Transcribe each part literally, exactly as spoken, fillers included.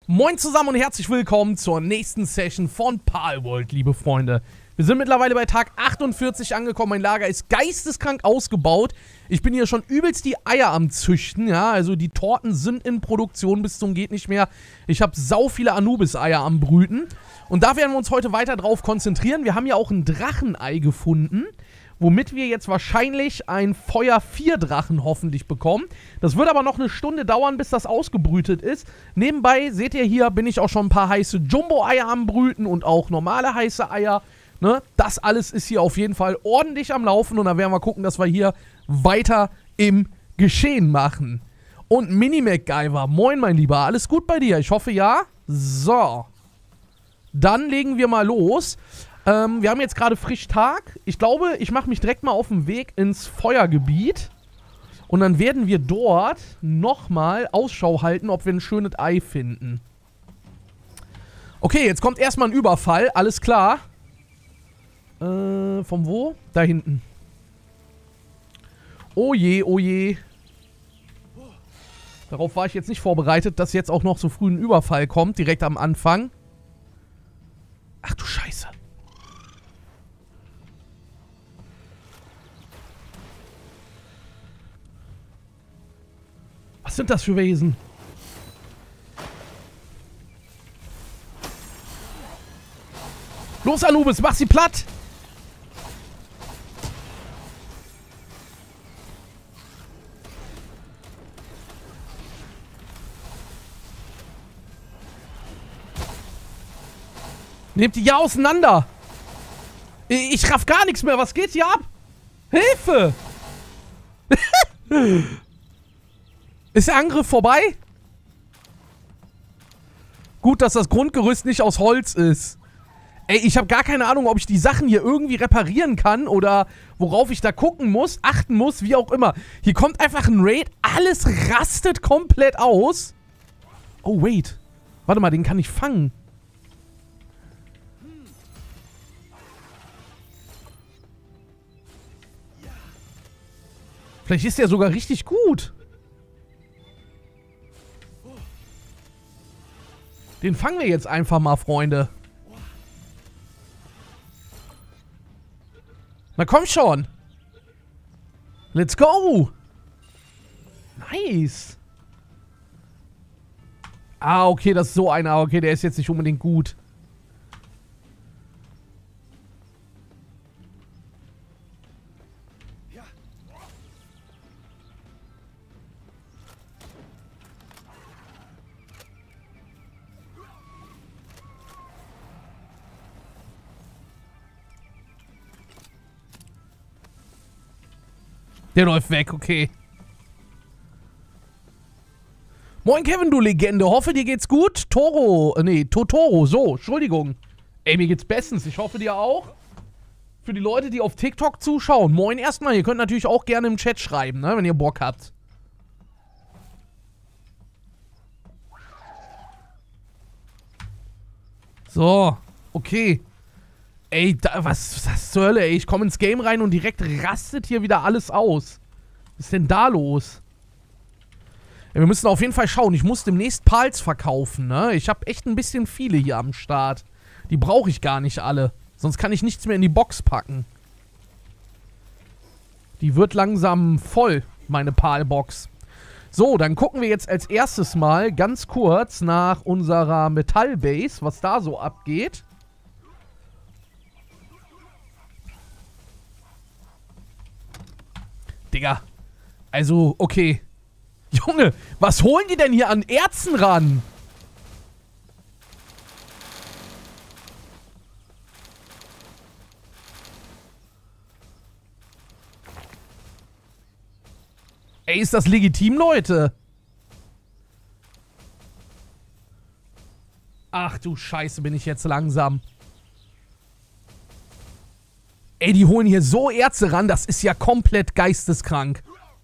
Moin zusammen und herzlich willkommen zur nächsten Session von Palworld, liebe Freunde. Wir sind mittlerweile bei Tag achtundvierzig angekommen, mein Lager ist geisteskrank ausgebaut. Ich bin hier schon übelst die Eier am Züchten, ja, also die Torten sind in Produktion bis zum geht nicht mehr. Ich habe sau viele Anubis-Eier am Brüten und da werden wir uns heute weiter drauf konzentrieren. Wir haben ja auch ein Drachenei gefunden, womit wir jetzt wahrscheinlich ein Feuer vier Drachen hoffentlich bekommen. Das wird aber noch eine Stunde dauern, bis das ausgebrütet ist. Nebenbei, seht ihr hier, bin ich auch schon ein paar heiße Jumbo-Eier am Brüten und auch normale heiße Eier. Ne? Das alles ist hier auf jeden Fall ordentlich am Laufen und dann werden wir gucken, dass wir hier weiter im Geschehen machen. Und Mini-MacGyver, moin mein Lieber, alles gut bei dir? Ich hoffe ja. So. Dann legen wir mal los. Ähm, wir haben jetzt gerade frisch Tag. Ich glaube, ich mache mich direkt mal auf den Weg ins Feuergebiet. Und dann werden wir dort nochmal Ausschau halten, ob wir ein schönes Ei finden. Okay, jetzt kommt erstmal ein Überfall. Alles klar. Äh, von wo? Da hinten. Oh je, oh je. Darauf war ich jetzt nicht vorbereitet, dass jetzt auch noch so früh ein Überfall kommt, direkt am Anfang. Ach du Scheiße. Was sind das für Wesen? Los, Anubis, mach sie platt! Nehmt die ja auseinander! Ich, ich raff gar nichts mehr, was geht hier ab? Hilfe! Ist der Angriff vorbei? Gut, dass das Grundgerüst nicht aus Holz ist. Ey, ich habe gar keine Ahnung, ob ich die Sachen hier irgendwie reparieren kann oder worauf ich da gucken muss, achten muss, wie auch immer. Hier kommt einfach ein Raid, alles rastet komplett aus. Oh, wait. Warte mal, den kann ich fangen. Vielleicht ist der sogar richtig gut. Den fangen wir jetzt einfach mal, Freunde. Na komm schon. Let's go. Nice. Ah, okay, das ist so einer. Okay, der ist jetzt nicht unbedingt gut. Der läuft weg, okay. Moin Kevin, du Legende. Hoffe, dir geht's gut. Toro, äh, nee, Totoro, so, Entschuldigung. Ey, mir geht's bestens. Ich hoffe, dir auch. Für die Leute, die auf TikTok zuschauen, moin erstmal. Ihr könnt natürlich auch gerne im Chat schreiben, ne, wenn ihr Bock habt. So, okay. Ey, da, was, was zur Hölle, ey? Ich komme ins Game rein und direkt rastet hier wieder alles aus. Was ist denn da los? Ja, wir müssen auf jeden Fall schauen. Ich muss demnächst Pals verkaufen, ne? Ich habe echt ein bisschen viele hier am Start. Die brauche ich gar nicht alle. Sonst kann ich nichts mehr in die Box packen. Die wird langsam voll, meine Pal-Box. So, dann gucken wir jetzt als erstes mal ganz kurz nach unserer Metallbase, was da so abgeht. Digga. Also, okay. Junge, was holen die denn hier an Erzen ran? Ey, ist das legitim, Leute? Ach du Scheiße, bin ich jetzt langsam. Ey, die holen hier so Erze ran, das ist ja komplett geisteskrank.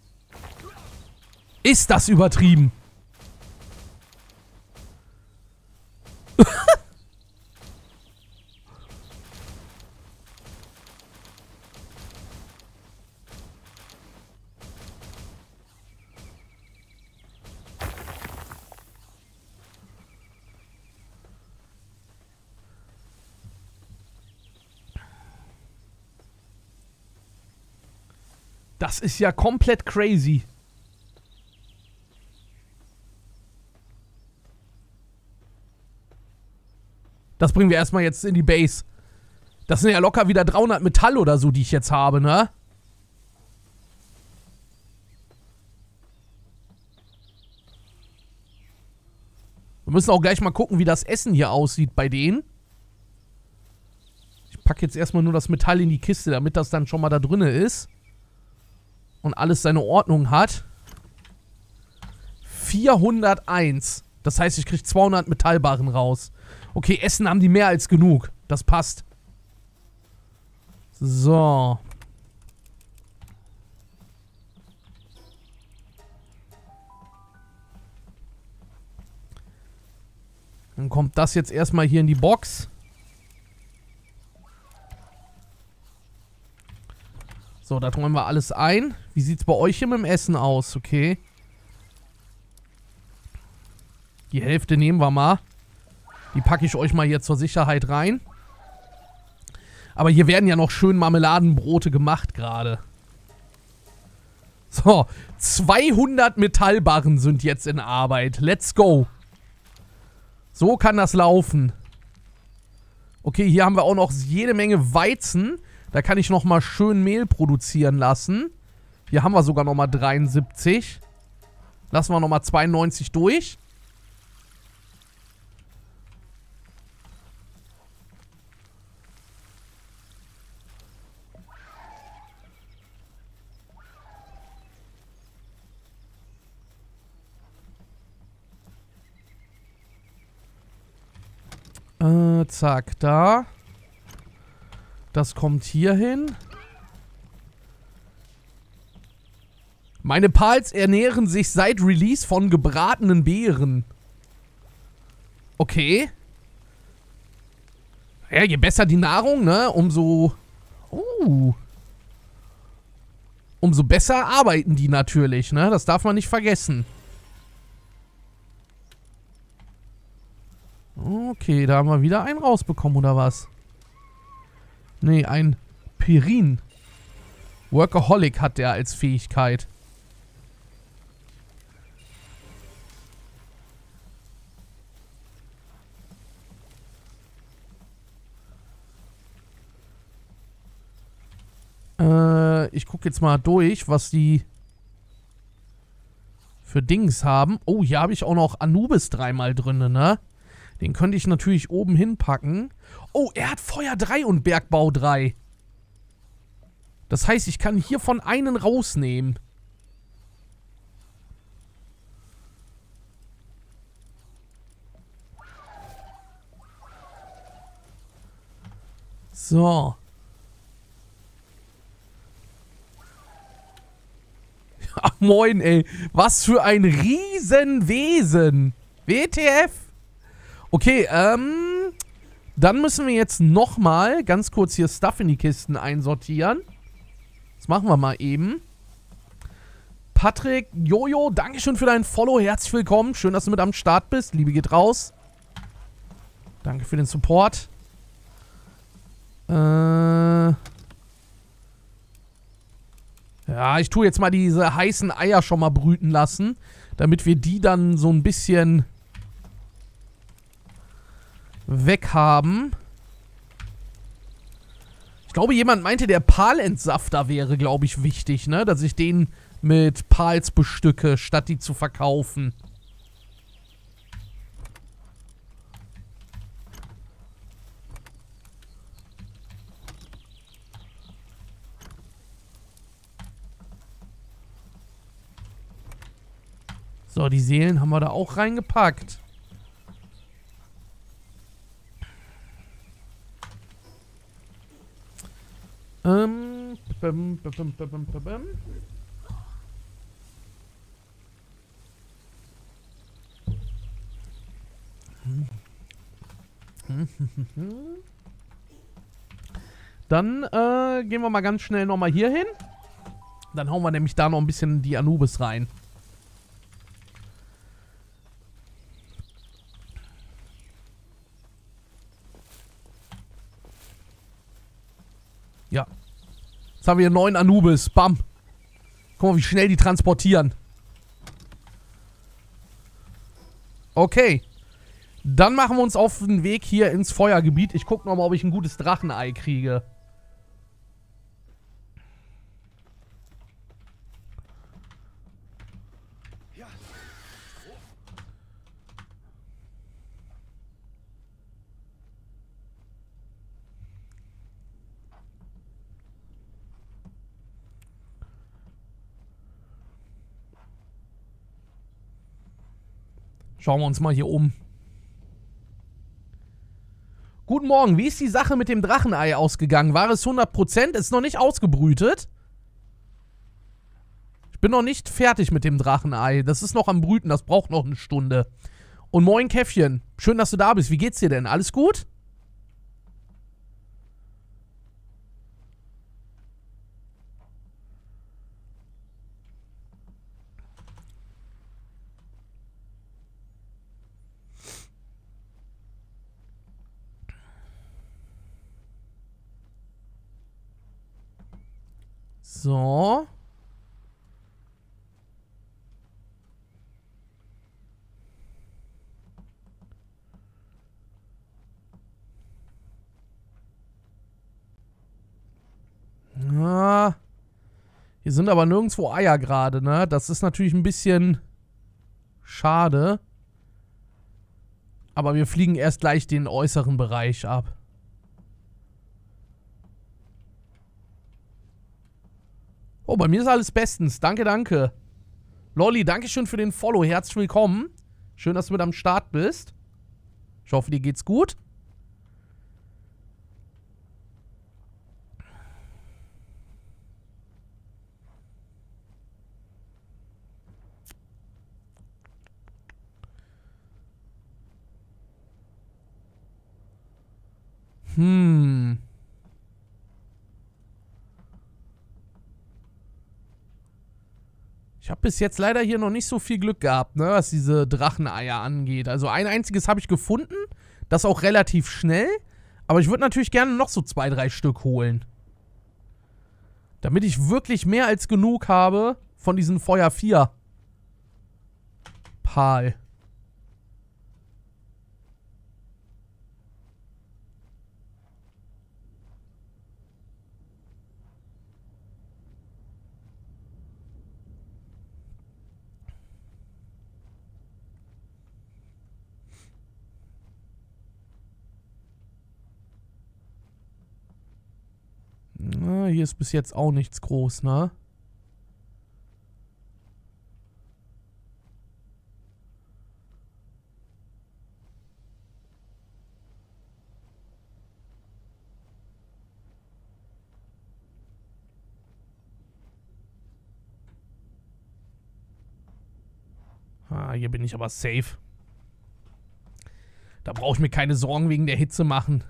Ist das übertrieben? Das ist ja komplett crazy. Das bringen wir erstmal jetzt in die Base. Das sind ja locker wieder dreihundert Metall oder so, die ich jetzt habe, ne? Wir müssen auch gleich mal gucken, wie das Essen hier aussieht bei denen. Ich packe jetzt erstmal nur das Metall in die Kiste, damit das dann schon mal da drinne ist. Und alles seine Ordnung hat. vierhunderteins. Das heißt, ich kriege zweihundert Metallbarren raus. Okay, Essen haben die mehr als genug. Das passt. So. Dann kommt das jetzt erstmal hier in die Box. So, da räumen wir alles ein. Wie sieht es bei euch hier mit dem Essen aus? Okay. Die Hälfte nehmen wir mal. Die packe ich euch mal hier zur Sicherheit rein. Aber hier werden ja noch schön Marmeladenbrote gemacht gerade. So, zweihundert Metallbarren sind jetzt in Arbeit. Let's go. So kann das laufen. Okay, hier haben wir auch noch jede Menge Weizen. Da kann ich nochmal schön Mehl produzieren lassen. Hier haben wir sogar nochmal dreiundsiebzig. Lassen wir nochmal zweiundneunzig durch. Äh, zack, da. Das kommt hier hin. Meine Pals ernähren sich seit Release von gebratenen Beeren. Okay. Ja, je besser die Nahrung, ne, umso... Uh. Umso besser arbeiten die natürlich, ne? Das darf man nicht vergessen. Okay, da haben wir wieder einen rausbekommen, oder was? Nee, ein Pirin. Workaholic hat der als Fähigkeit. Äh, ich gucke jetzt mal durch, was die für Dings haben. Oh, hier habe ich auch noch Anubis dreimal drin, ne? Den könnte ich natürlich oben hinpacken. Oh, er hat Feuer drei und Bergbau drei. Das heißt, ich kann hiervon einen rausnehmen. So. Ach, moin, ey. Was für ein Riesenwesen. W T F. Okay, ähm... dann müssen wir jetzt nochmal ganz kurz hier Stuff in die Kisten einsortieren. Das machen wir mal eben. Patrick, Jojo, Dankeschön für dein Follow. Herzlich willkommen. Schön, dass du mit am Start bist. Liebe geht raus. Danke für den Support. Äh... Ja, ich tue jetzt mal diese heißen Eier schon mal brüten lassen, damit wir die dann so ein bisschen weg haben. Ich glaube, jemand meinte, der Palentsafter wäre, glaube ich, wichtig, ne? Dass ich den mit Pals bestücke, statt die zu verkaufen. So, die Seelen haben wir da auch reingepackt. Ähm. Bim, bim, bim, bim, bim, bim. Dann äh, gehen wir mal ganz schnell nochmal hier hin. Dann hauen wir nämlich da noch ein bisschen die Anubis rein. Ja. Jetzt haben wir neun Anubis. Bam. Guck mal, wie schnell die transportieren. Okay. Dann machen wir uns auf den Weg hier ins Feuergebiet. Ich gucke nochmal, ob ich ein gutes Drachenei kriege. Schauen wir uns mal hier um. Guten Morgen, wie ist die Sache mit dem Drachenei ausgegangen? War es hundert Prozent? Ist noch nicht ausgebrütet? Ich bin noch nicht fertig mit dem Drachenei. Das ist noch am Brüten, das braucht noch eine Stunde. Und moin Käffchen, schön, dass du da bist. Wie geht's dir denn? Alles gut? So. Ah. Hier sind aber nirgendwo Eier gerade, ne? Das ist natürlich ein bisschen schade. Aber wir fliegen erst gleich den äußeren Bereich ab. Oh, bei mir ist alles bestens. Danke, danke. Lolli, danke schön für den Follow. Herzlich willkommen. Schön, dass du mit am Start bist. Ich hoffe, dir geht's gut. Hm. Ich habe bis jetzt leider hier noch nicht so viel Glück gehabt, ne, was diese Dracheneier angeht. Also ein einziges habe ich gefunden, das auch relativ schnell. Aber ich würde natürlich gerne noch so zwei, drei Stück holen. Damit ich wirklich mehr als genug habe von diesen Feuer vier Pal. Na, hier ist bis jetzt auch nichts groß, ne? Ah, hier bin ich aber safe. Da brauche ich mir keine Sorgen wegen der Hitze machen.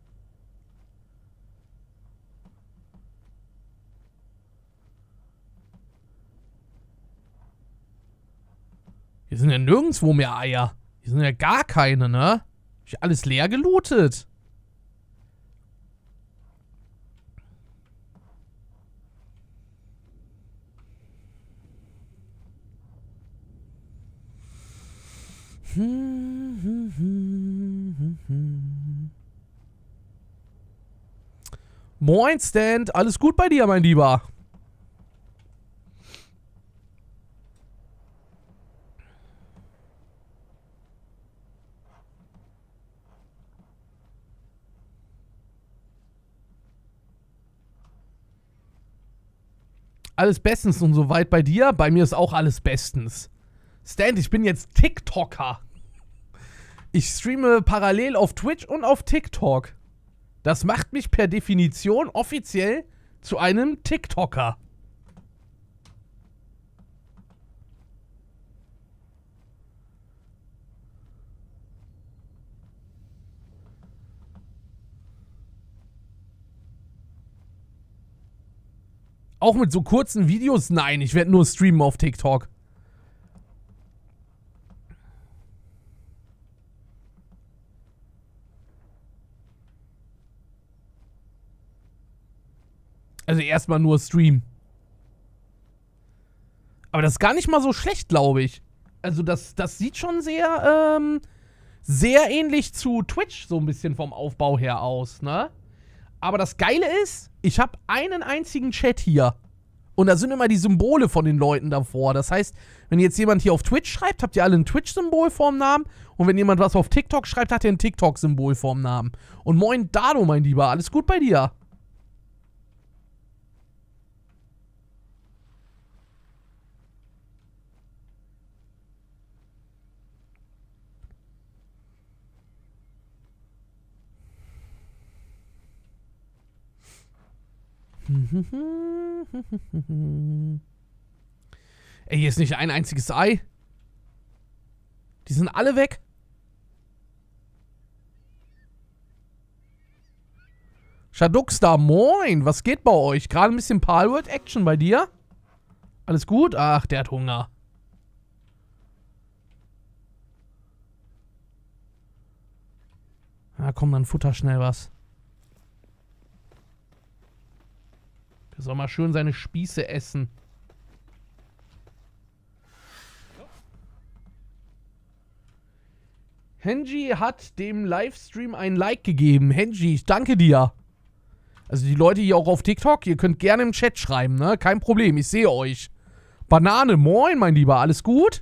Hier sind ja nirgendwo mehr Eier. Hier sind ja gar keine, ne? Hab ich alles leer gelootet. Moin, Stand. Alles gut bei dir, mein Lieber? Alles bestens und soweit bei dir? Bei mir ist auch alles bestens. Stand, ich bin jetzt TikToker. Ich streame parallel auf Twitch und auf TikTok. Das macht mich per Definition offiziell zu einem TikToker. Auch mit so kurzen Videos? Nein, ich werde nur streamen auf TikTok. Also erstmal nur Stream. Aber das ist gar nicht mal so schlecht, glaube ich. Also das, das sieht schon sehr, ähm, sehr ähnlich zu Twitch so ein bisschen vom Aufbau her aus, ne? Aber das Geile ist, ich habe einen einzigen Chat hier. Und da sind immer die Symbole von den Leuten davor. Das heißt, wenn jetzt jemand hier auf Twitch schreibt, habt ihr alle ein Twitch-Symbol vorm Namen. Und wenn jemand was auf TikTok schreibt, hat er ein TikTok-Symbol vorm Namen. Und moin Dado, mein Lieber, alles gut bei dir? Ey, hier ist nicht ein einziges Ei. Die sind alle weg. Shaduxstar, moin. Was geht bei euch? Gerade ein bisschen Palworld-Action bei dir? Alles gut? Ach, der hat Hunger. Na komm, dann futter schnell was. Der soll mal schön seine Spieße essen. Henji hat dem Livestream ein Like gegeben. Henji, ich danke dir. Also die Leute hier auch auf TikTok, ihr könnt gerne im Chat schreiben, ne? Kein Problem, ich sehe euch. Banane, moin, mein Lieber, alles gut?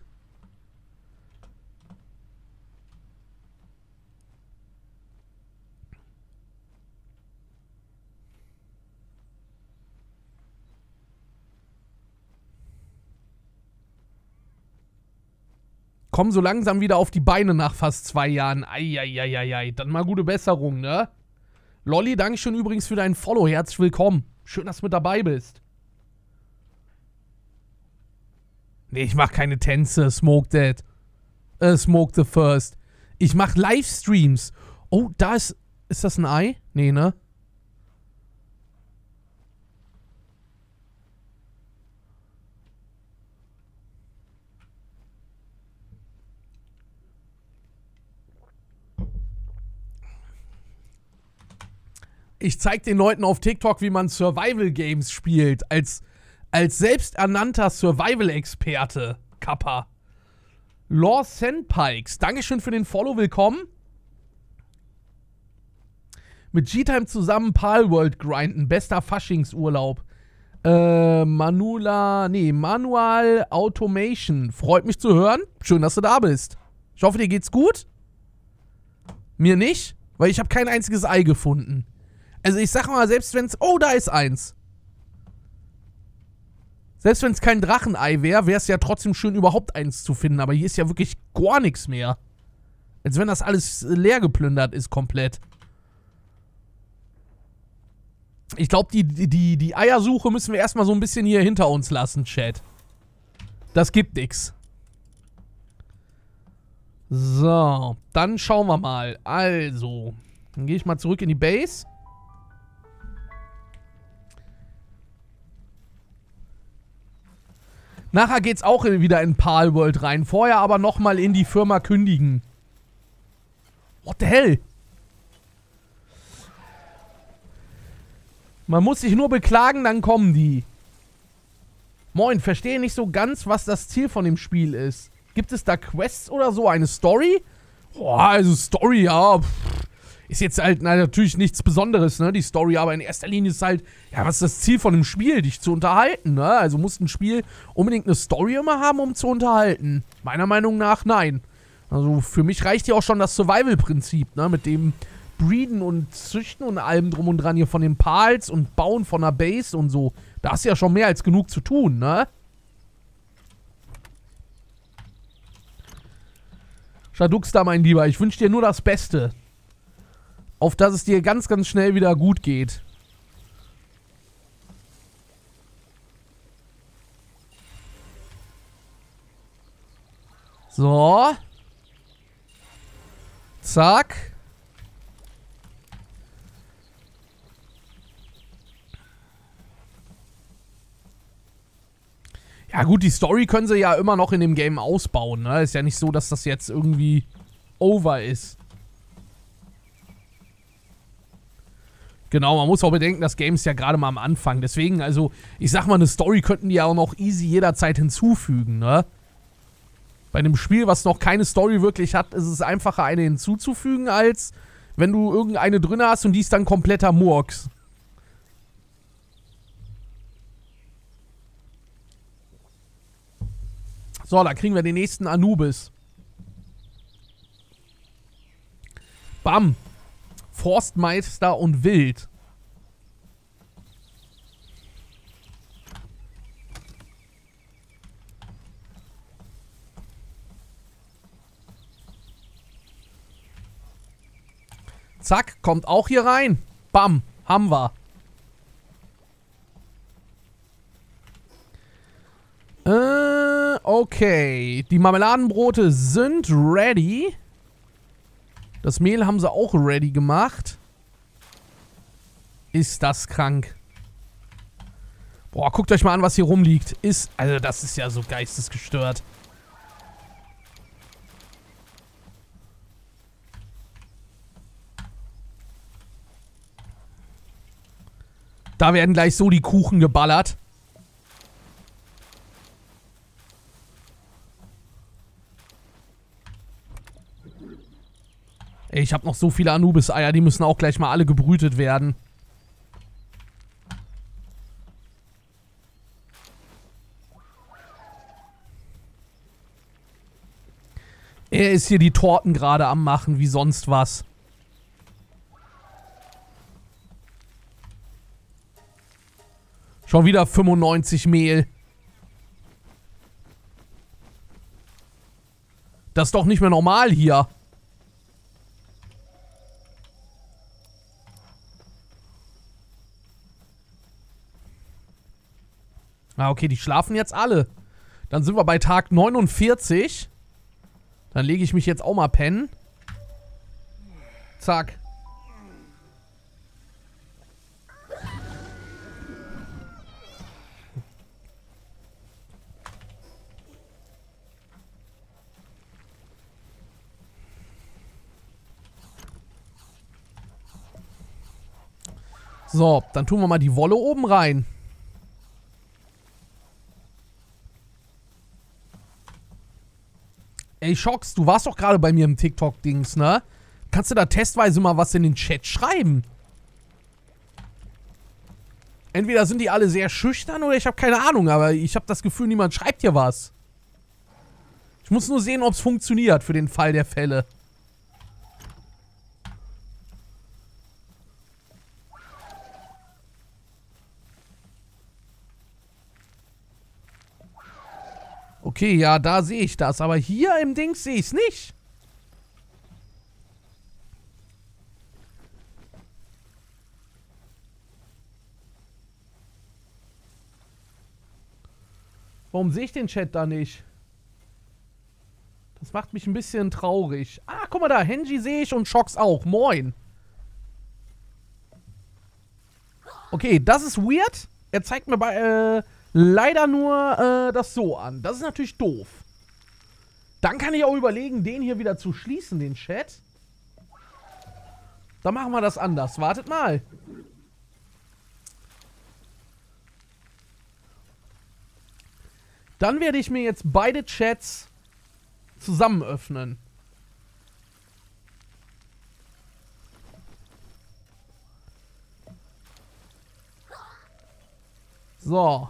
Komm so langsam wieder auf die Beine nach fast zwei Jahren. Eieieiei. Dann mal gute Besserung, ne? Lolli, danke schön übrigens für deinen Follow. Herzlich willkommen. Schön, dass du mit dabei bist. Nee, ich mach keine Tänze. Smoke that. Äh, smoke the first. Ich mach Livestreams. Oh, da ist... Ist das ein Ei? Nee, ne? Ich zeig den Leuten auf TikTok, wie man Survival-Games spielt. Als, als selbsternannter Survival-Experte. Kappa. Law Sandpikes. Dankeschön für den Follow. Willkommen. Mit G-Time zusammen Palworld grinden. Bester Faschingsurlaub. Äh, Manula. Nee, Manual Automation. Freut mich zu hören. Schön, dass du da bist. Ich hoffe, dir geht's gut. Mir nicht, weil ich habe kein einziges Ei gefunden. Also ich sag mal, selbst wenn es... Oh, da ist eins. Selbst wenn es kein Drachenei wäre, wäre es ja trotzdem schön, überhaupt eins zu finden. Aber hier ist ja wirklich gar nichts mehr. Als wenn das alles leer geplündert ist, komplett. Ich glaube, die, die, die Eiersuche müssen wir erstmal so ein bisschen hier hinter uns lassen, Chat. Das gibt nix. So, dann schauen wir mal. Also, dann gehe ich mal zurück in die Base. Nachher geht's auch wieder in Palworld rein. Vorher aber nochmal in die Firma kündigen. What the hell? Man muss sich nur beklagen, dann kommen die. Moin, verstehe nicht so ganz, was das Ziel von dem Spiel ist. Gibt es da Quests oder so? Eine Story? Boah, also Story, ja. Pff. Ist jetzt halt na, natürlich nichts Besonderes, ne, die Story, aber in erster Linie ist halt, ja, was ist das Ziel von dem Spiel? Dich zu unterhalten, ne? Also muss ein Spiel unbedingt eine Story immer haben, um zu unterhalten? Meiner Meinung nach, nein. Also für mich reicht ja auch schon das Survival-Prinzip, ne, mit dem Breeden und Züchten und allem drum und dran hier von den Pals und Bauen von einer Base und so. Da hast du ja schon mehr als genug zu tun, ne? Shaduxstar, mein Lieber, ich wünsche dir nur das Beste. Auf dass es dir ganz, ganz schnell wieder gut geht. So. Zack. Ja gut, die Story können sie ja immer noch in dem Game ausbauen, ne? Ist ja nicht so, dass das jetzt irgendwie over ist. Genau, man muss auch bedenken, das Game ist ja gerade mal am Anfang. Deswegen, also, ich sag mal, eine Story könnten die ja auch noch easy jederzeit hinzufügen, ne? Bei einem Spiel, was noch keine Story wirklich hat, ist es einfacher, eine hinzuzufügen, als wenn du irgendeine drin hast und die ist dann kompletter Murks. So, da kriegen wir den nächsten Anubis. Bam. Forstmeister und Wild. Zack, kommt auch hier rein. Bam, haben wir. Äh, okay. Die Marmeladenbrote sind ready. Das Mehl haben sie auch ready gemacht. Ist das krank. Boah, guckt euch mal an, was hier rumliegt. Ist, also das ist ja so geistesgestört. Da werden gleich so die Kuchen geballert. Ey, ich habe noch so viele Anubis-Eier, die müssen auch gleich mal alle gebrütet werden. Er ist hier die Torten gerade am machen, wie sonst was. Schon wieder fünfundneunzig Mehl. Das ist doch nicht mehr normal hier. Ah, okay, die schlafen jetzt alle. Dann sind wir bei Tag neunundvierzig. Dann lege ich mich jetzt auch mal pennen. Zack. So, dann tun wir mal die Wolle oben rein. Ey, Shox, du warst doch gerade bei mir im TikTok-Dings, ne? Kannst du da testweise mal was in den Chat schreiben? Entweder sind die alle sehr schüchtern oder ich habe keine Ahnung, aber ich habe das Gefühl, niemand schreibt hier was. Ich muss nur sehen, ob es funktioniert für den Fall der Fälle. Okay, ja, da sehe ich das. Aber hier im Dings sehe ich es nicht. Warum sehe ich den Chat da nicht? Das macht mich ein bisschen traurig. Ah, guck mal da. Henji sehe ich und Shox auch. Moin. Okay, das ist weird. Er zeigt mir bei... Äh, leider nur äh, das so an. Das ist natürlich doof. Dann kann ich auch überlegen, den hier wieder zu schließen, den Chat. Dann machen wir das anders. Wartet mal. Dann werde ich mir jetzt beide Chats zusammen öffnen. So.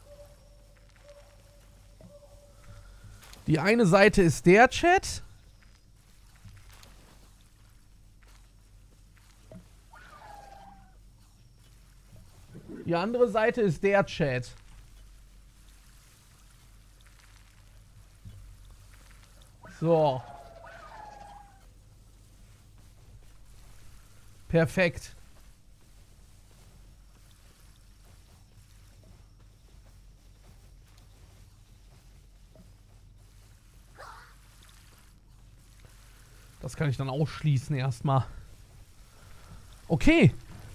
Die eine Seite ist der Chat. Die andere Seite ist der Chat. So. Perfekt. Das kann ich dann ausschließen erstmal. Okay.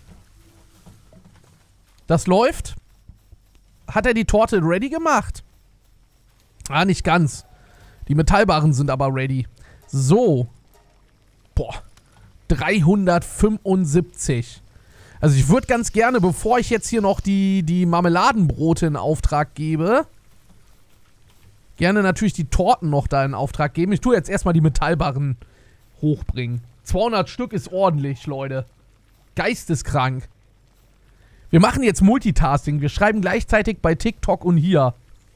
Das läuft. Hat er die Torte ready gemacht? Ah, nicht ganz. Die Metallbarren sind aber ready. So. Boah. dreihundertfünfundsiebzig. Also ich würde ganz gerne, bevor ich jetzt hier noch die, die Marmeladenbrote in Auftrag gebe, gerne natürlich die Torten noch da in Auftrag geben. Ich tue jetzt erstmal die Metallbarren hochbringen. zweihundert Stück ist ordentlich, Leute. Geisteskrank. Wir machen jetzt Multitasking. Wir schreiben gleichzeitig bei TikTok und hier.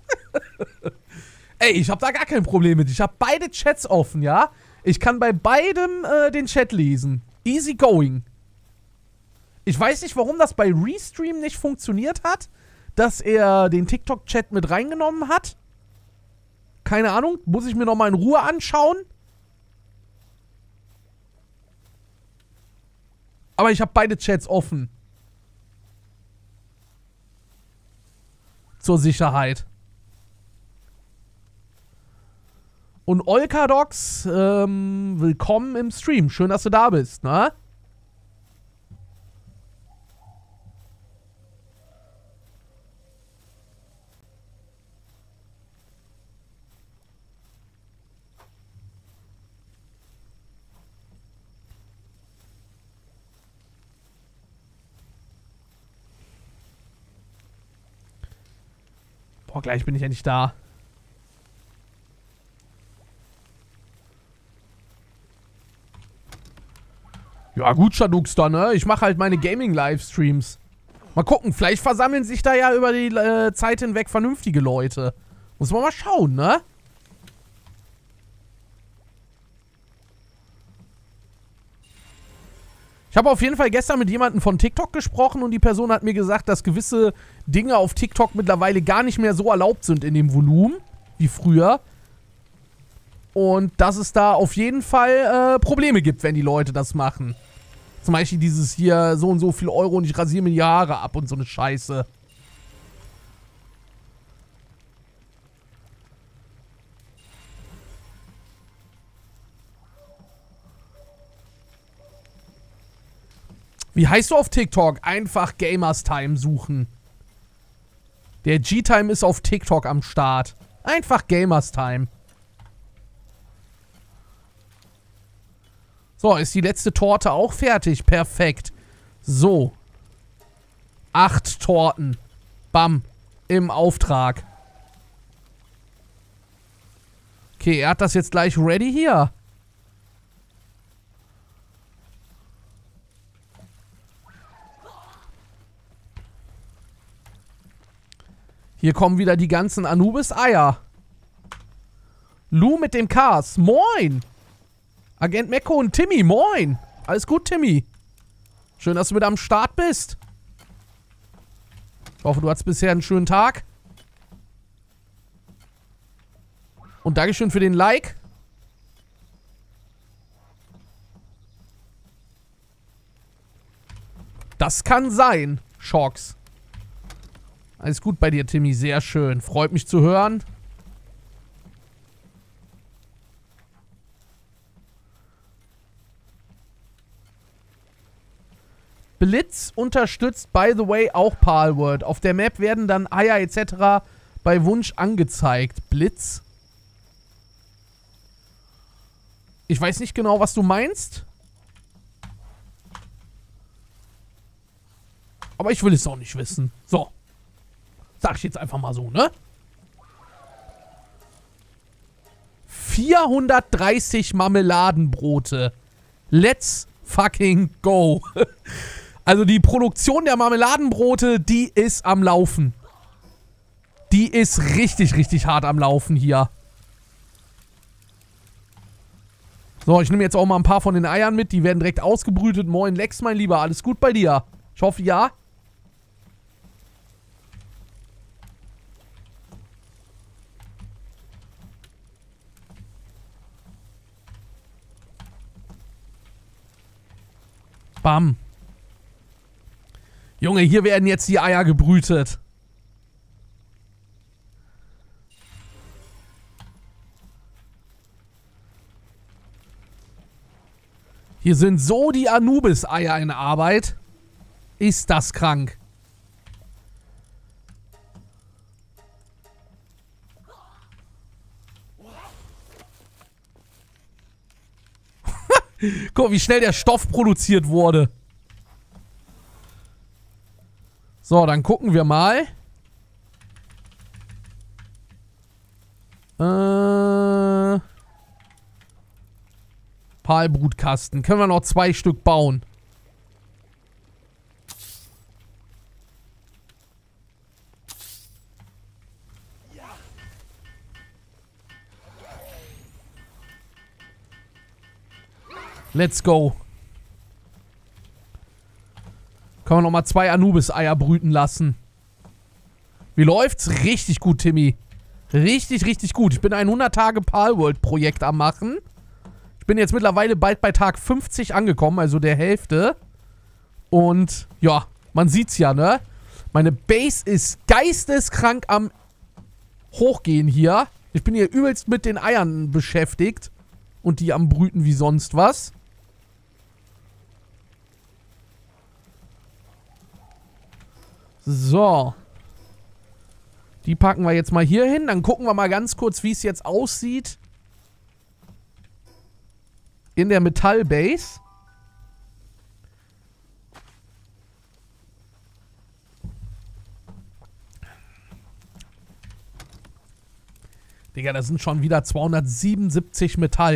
Ey, ich habe da gar kein Problem mit. Ich habe beide Chats offen, ja? Ich kann bei beidem äh, den Chat lesen. Easy going. Ich weiß nicht, warum das bei Restream nicht funktioniert hat, dass er den TikTok-Chat mit reingenommen hat. Keine Ahnung. Muss ich mir nochmal in Ruhe anschauen. Aber ich habe beide Chats offen. Zur Sicherheit. Und Olkadox, ähm, willkommen im Stream. Schön, dass du da bist, ne? Boah, gleich bin ich endlich da. Ja gut, Shaduxter, ne? Ich mache halt meine Gaming-Livestreams. Mal gucken, vielleicht versammeln sich da ja über die äh, Zeit hinweg vernünftige Leute. Muss man mal schauen, ne? Ich habe auf jeden Fall gestern mit jemandem von TikTok gesprochen und die Person hat mir gesagt, dass gewisse Dinge auf TikTok mittlerweile gar nicht mehr so erlaubt sind in dem Volumen wie früher. Und dass es da auf jeden Fall äh, Probleme gibt, wenn die Leute das machen. Zum Beispiel dieses hier so und so viel Euro und ich rasiere mir die Haare ab und so eine Scheiße. Wie heißt du auf TikTok? Einfach Gamers Time suchen. Der G-Time ist auf TikTok am Start. Einfach Gamers Time. So, ist die letzte Torte auch fertig? Perfekt. So. Acht Torten. Bam. Im Auftrag. Okay, er hat das jetzt gleich ready hier. Hier kommen wieder die ganzen Anubis-Eier. Lou mit dem Cars. Moin. Agent Mecco und Timmy. Moin. Alles gut, Timmy. Schön, dass du mit am Start bist. Ich hoffe, du hattest bisher einen schönen Tag. Und Dankeschön für den Like. Das kann sein, Shocks. Alles gut bei dir, Timmy. Sehr schön. Freut mich zu hören. Blitz unterstützt, by the way, auch Palworld. Auf der Map werden dann Eier et cetera bei Wunsch angezeigt. Blitz? Ich weiß nicht genau, was du meinst. Aber ich will es auch nicht wissen. So. Sag ich jetzt einfach mal so, ne? vierhundertdreißig Marmeladenbrote. Let's fucking go. Also die Produktion der Marmeladenbrote, die ist am Laufen. Die ist richtig, richtig hart am Laufen hier. So, ich nehme jetzt auch mal ein paar von den Eiern mit. Die werden direkt ausgebrütet. Moin Lex, mein Lieber. Alles gut bei dir? Ich hoffe, ja. Bam. Junge, hier werden jetzt die Eier gebrütet. Hier sind so die Anubis-Eier in Arbeit. Ist das krank. Guck, wie schnell der Stoff produziert wurde. So, dann gucken wir mal. Äh... Palbrutkasten. Können wir noch zwei Stück bauen. Let's go. Können wir nochmal zwei Anubis-Eier brüten lassen. Wie läuft's? Richtig gut, Timmy. Richtig, richtig gut. Ich bin ein hundert Tage Palworld-Projekt am machen. Ich bin jetzt mittlerweile bald bei Tag fünfzig angekommen, also der Hälfte. Und ja, man sieht's ja, ne? Meine Base ist geisteskrank am Hochgehen hier. Ich bin hier übelst mit den Eiern beschäftigt. Und die am Brüten wie sonst was. So. Die packen wir jetzt mal hier hin. Dann gucken wir mal ganz kurz, wie es jetzt aussieht. In der Metallbase. Digga, das sind schon wieder zweihundertsiebenundsiebzig Metall.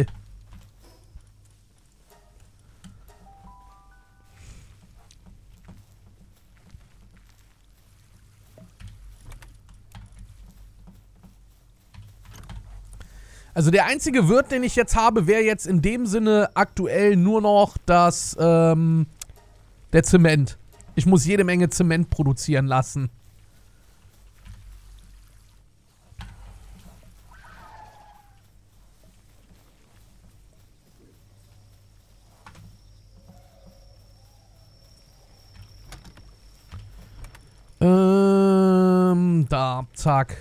Also der einzige Wirt, den ich jetzt habe, wäre jetzt in dem Sinne aktuell nur noch das, ähm, der Zement. Ich muss jede Menge Zement produzieren lassen. Ähm, da, zack.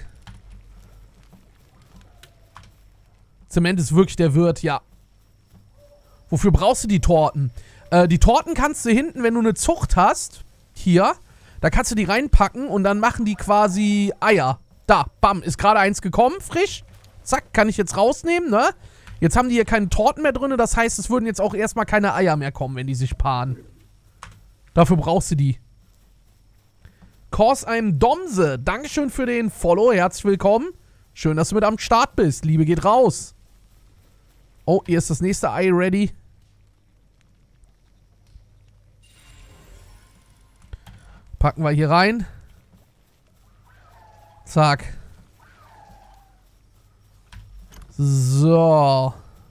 Zement ist wirklich der Wirt, ja. Wofür brauchst du die Torten? Äh, die Torten kannst du hinten, wenn du eine Zucht hast, hier, da kannst du die reinpacken und dann machen die quasi Eier. Da, bam, ist gerade eins gekommen, frisch. Zack, kann ich jetzt rausnehmen, ne? Jetzt haben die hier keine Torten mehr drin, das heißt, es würden jetzt auch erstmal keine Eier mehr kommen, wenn die sich paaren. Dafür brauchst du die. Kors einem Domse, Dankeschön für den Follow, herzlich willkommen. Schön, dass du mit am Start bist, Liebe geht raus. Oh, hier ist das nächste Ei ready. Packen wir hier rein. Zack. So.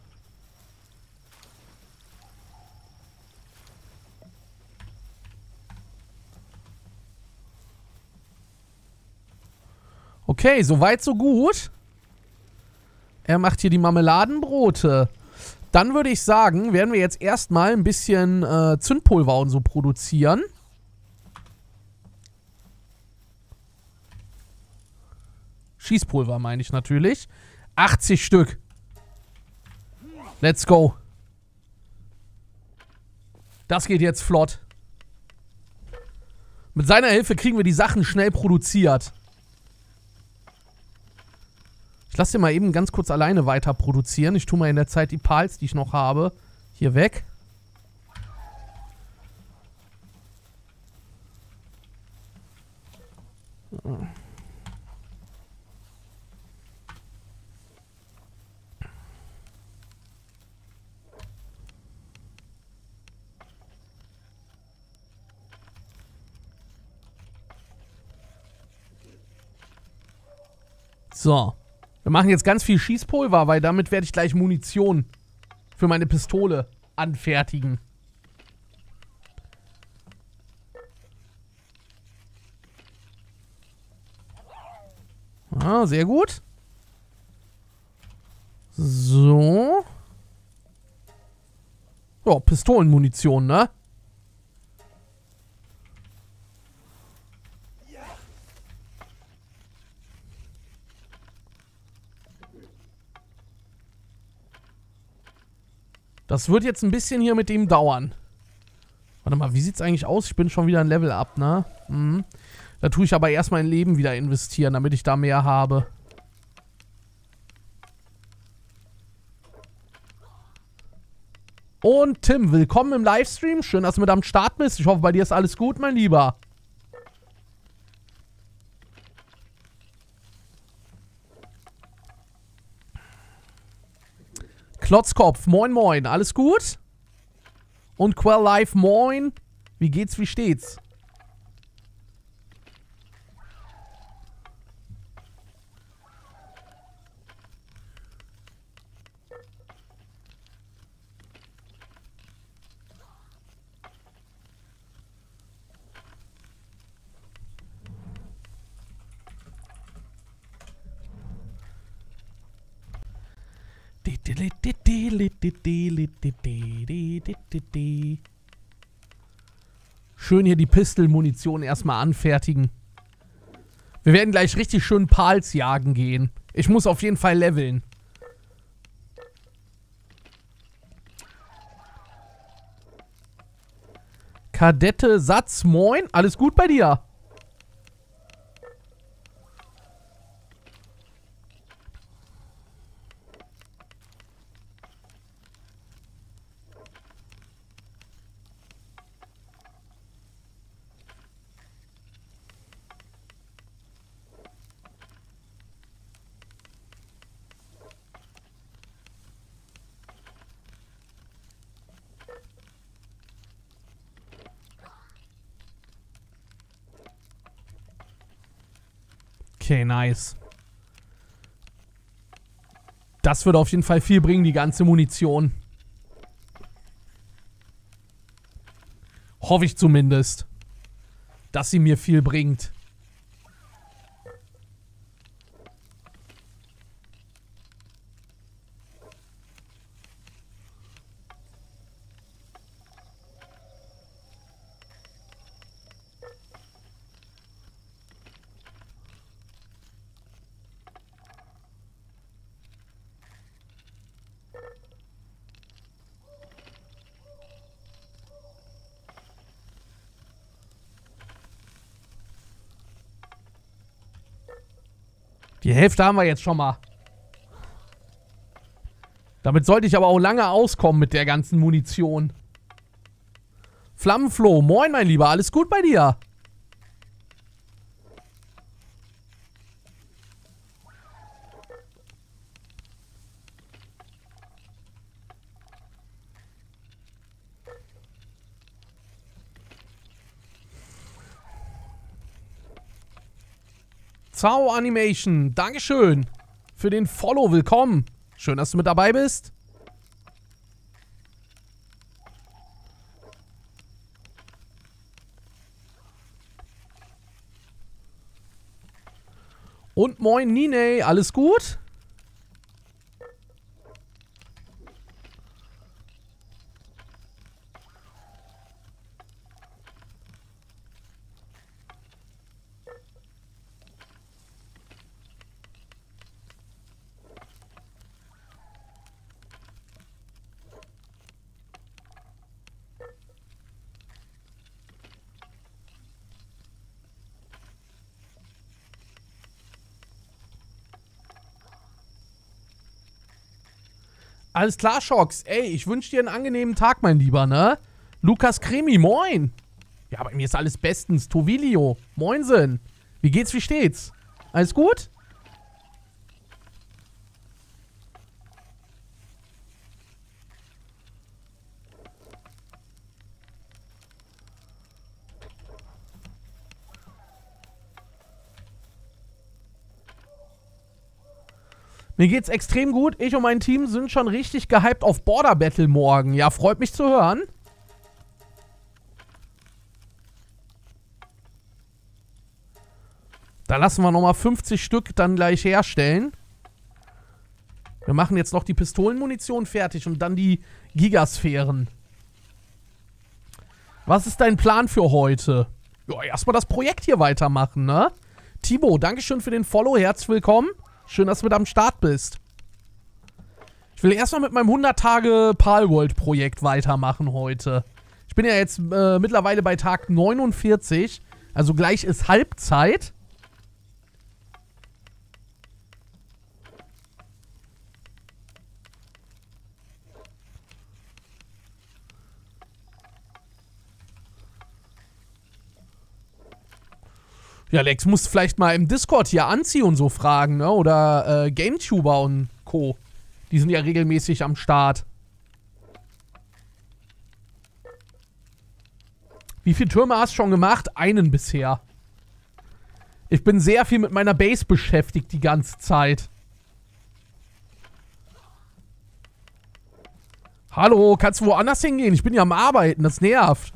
Okay, soweit so gut. Er macht hier die Marmeladenbrote. Dann würde ich sagen, werden wir jetzt erstmal ein bisschen äh, Zündpulver und so produzieren. Schießpulver meine ich natürlich. achtzig Stück. Let's go. Das geht jetzt flott. Mit seiner Hilfe kriegen wir die Sachen schnell produziert. Ich lasse den mal eben ganz kurz alleine weiter produzieren. Ich tue mal in der Zeit die Pals, die ich noch habe, hier weg. So. Wir machen jetzt ganz viel Schießpulver, weil damit werde ich gleich Munition für meine Pistole anfertigen. Ah, sehr gut. So. Ja, Pistolenmunition, ne? Das wird jetzt ein bisschen hier mit dem dauern. Warte mal, wie sieht's eigentlich aus? Ich bin schon wieder ein Level up, ne? Mhm. Da tue ich aber erstmal in Leben wieder investieren, damit ich da mehr habe. Und Tim, willkommen im Livestream. Schön, dass du mit am Start bist. Ich hoffe, bei dir ist alles gut, mein Lieber. Klotzkopf, moin moin, alles gut? Und Quell Live, moin. Wie geht's, wie steht's? Schön hier die Pistol-Munition erstmal anfertigen. Wir werden gleich richtig schön Pals jagen gehen. Ich muss auf jeden Fall leveln. Kadette Satz, moin. Alles gut bei dir? Okay, nice. Das wird auf jeden Fall viel bringen, die ganze Munition. Hoffe ich zumindest, dass sie mir viel bringt. Die Hälfte haben wir jetzt schon mal. Damit sollte ich aber auch lange auskommen mit der ganzen Munition. Flammenfloh, moin mein Lieber, alles gut bei dir? Zau Animation, Dankeschön für den Follow, willkommen. Schön, dass du mit dabei bist. Und moin Nine, alles gut? Alles klar, Schocks. Ey, ich wünsche dir einen angenehmen Tag, mein Lieber, ne? Lukas Kremi, moin. Ja, bei mir ist alles bestens. Tovilio, moinsen. Wie geht's, wie steht's? Alles gut? Mir geht's extrem gut. Ich und mein Team sind schon richtig gehypt auf Border Battle morgen. Ja, freut mich zu hören. Da lassen wir nochmal fünfzig Stück dann gleich herstellen. Wir machen jetzt noch die Pistolenmunition fertig und dann die Gigasphären. Was ist dein Plan für heute? Ja, erstmal das Projekt hier weitermachen, ne? Thibaut, Dankeschön für den Follow. Herzlich willkommen. Schön, dass du mit am Start bist. Ich will erstmal mit meinem hundert Tage Palworld Projekt weitermachen heute. Ich bin ja jetzt äh, mittlerweile bei Tag neunundvierzig. Also gleich ist Halbzeit. Ja, Lex, musst vielleicht mal im Discord hier Anzi und so fragen, ne? Oder äh, GameTuber und Co. Die sind ja regelmäßig am Start. Wie viele Türme hast du schon gemacht? Einen bisher. Ich bin sehr viel mit meiner Base beschäftigt die ganze Zeit. Hallo, kannst du woanders hingehen? Ich bin ja am Arbeiten, das nervt.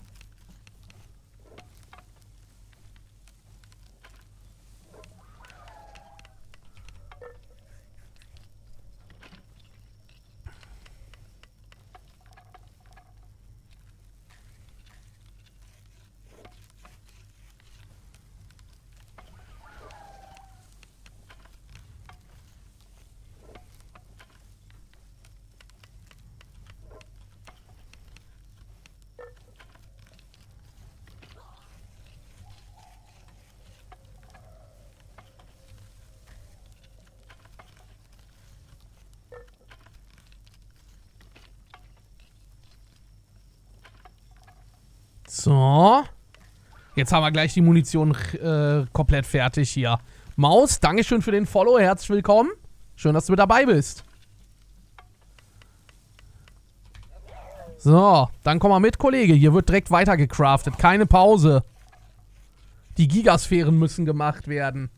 So. Jetzt haben wir gleich die Munition äh, komplett fertig hier. Maus, Dankeschön für den Follow. Herzlich willkommen. Schön, dass du mit dabei bist. So, dann komm mal mit, Kollege. Hier wird direkt weiter gecraftet. Keine Pause. Die Gigasphären müssen gemacht werden.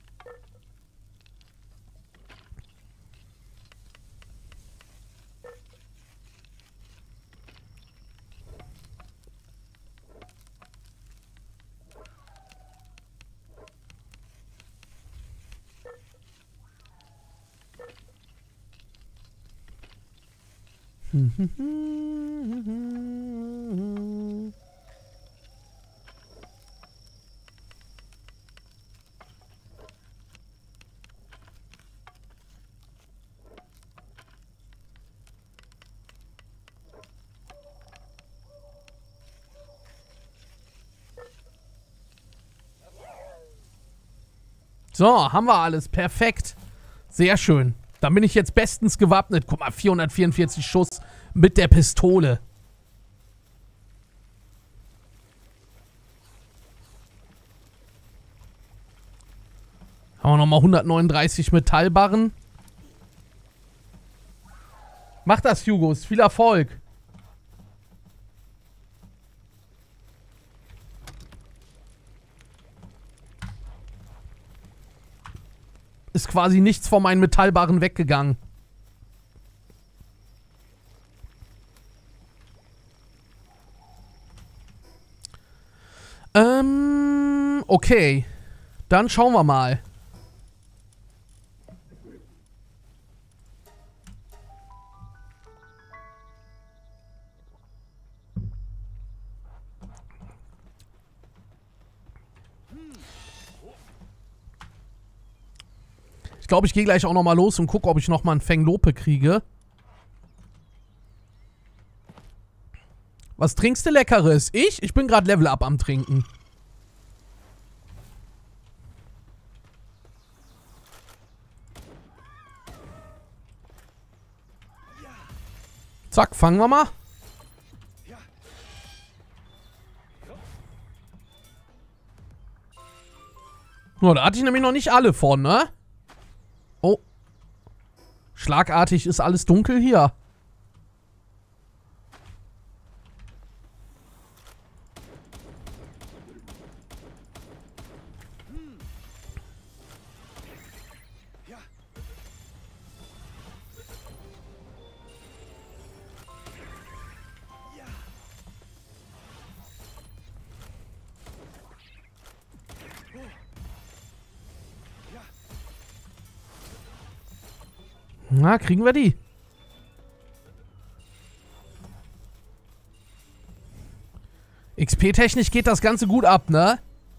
So, haben wir alles. Perfekt. Sehr schön. Dann bin ich jetzt bestens gewappnet. Guck mal, vierhundertvierundvierzig Schuss mit der Pistole. Haben wir nochmal hundertneununddreißig Metallbarren. Mach das, Hugos. Viel Erfolg. Ist quasi nichts von meinen Metallbarren weggegangen. Ähm, okay. Dann schauen wir mal. Ich glaube, ich gehe gleich auch nochmal los und gucke, ob ich nochmal einen Fenglope kriege. Was trinkst du Leckeres? Ich? Ich bin gerade Level Up am Trinken. Zack, fangen wir mal. Oh, da hatte ich nämlich noch nicht alle von, ne? Oh. Schlagartig ist alles dunkel hier. Na, kriegen wir die? X P-technisch geht das Ganze gut ab, ne?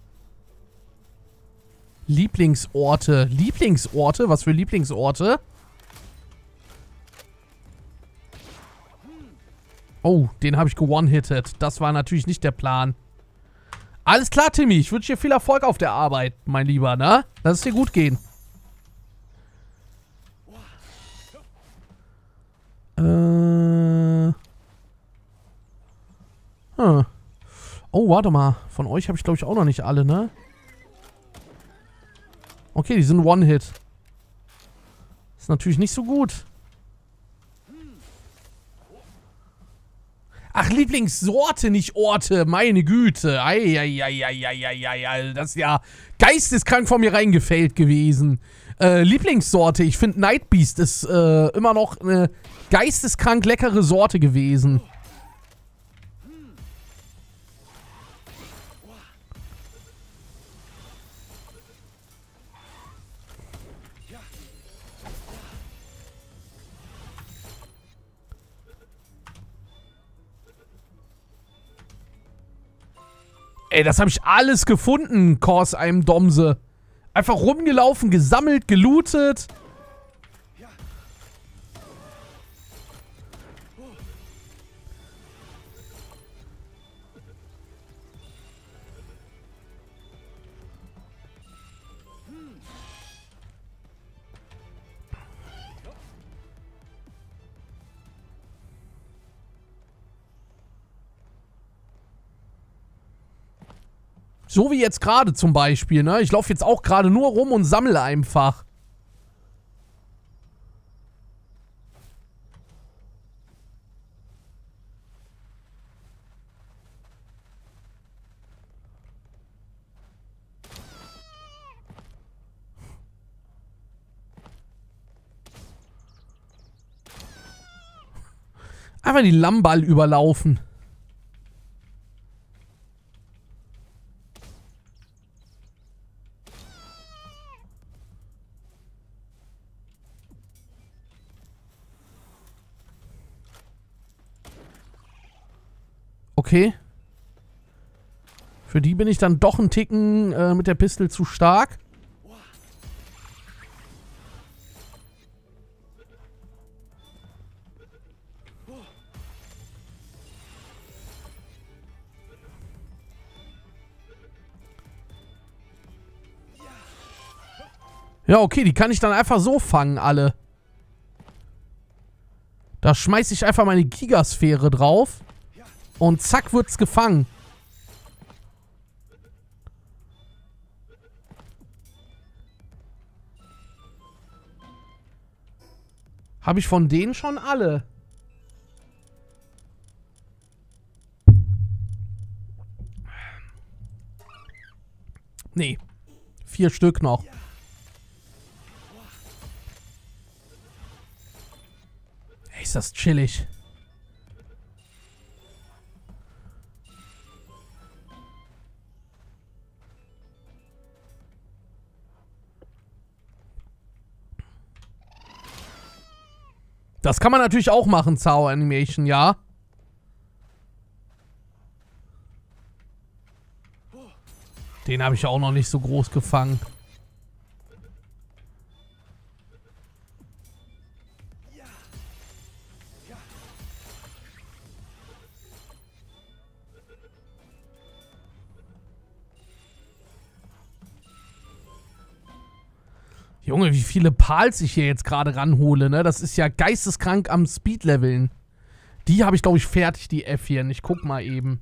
Lieblingsorte. Lieblingsorte? Was für Lieblingsorte? Oh, den habe ich ge-one-hitted. Das war natürlich nicht der Plan. Alles klar, Timmy. Ich wünsche dir viel Erfolg auf der Arbeit, mein Lieber, ne? Lass es dir gut gehen. Äh. Hm. Oh, warte mal. Von euch habe ich, glaube ich, auch noch nicht alle, ne? Okay, die sind One-Hit. Ist natürlich nicht so gut. Ach, Lieblingssorte, nicht Orte. Meine Güte. Eieieiei. Das ist ja geisteskrank von mir reingefällt gewesen. Äh, Lieblingssorte. Ich finde Nightbeast ist äh, immer noch eine geisteskrank leckere Sorte gewesen. Ey, das habe ich alles gefunden, Kors einem Domse. Einfach rumgelaufen, gesammelt, gelootet. So wie jetzt gerade zum Beispiel, ne? Ich laufe jetzt auch gerade nur rum und sammle einfach. Einfach die Lammball überlaufen. Okay. Für die bin ich dann doch einen Ticken äh, mit der Pistole zu stark. Ja, okay, die kann ich dann einfach so fangen, alle. Da schmeiße ich einfach meine Gigasphäre drauf. Und zack, wird's gefangen. Habe ich von denen schon alle? Nee. Vier Stück noch. Ey, ist das chillig. Das kann man natürlich auch machen, Zao Animation, ja. Den habe ich auch noch nicht so groß gefangen. Junge, wie viele Pals ich hier jetzt gerade ranhole, ne? Das ist ja geisteskrank am Speed-Leveln. Die habe ich, glaube ich, fertig, die F hier. Ich guck mal eben.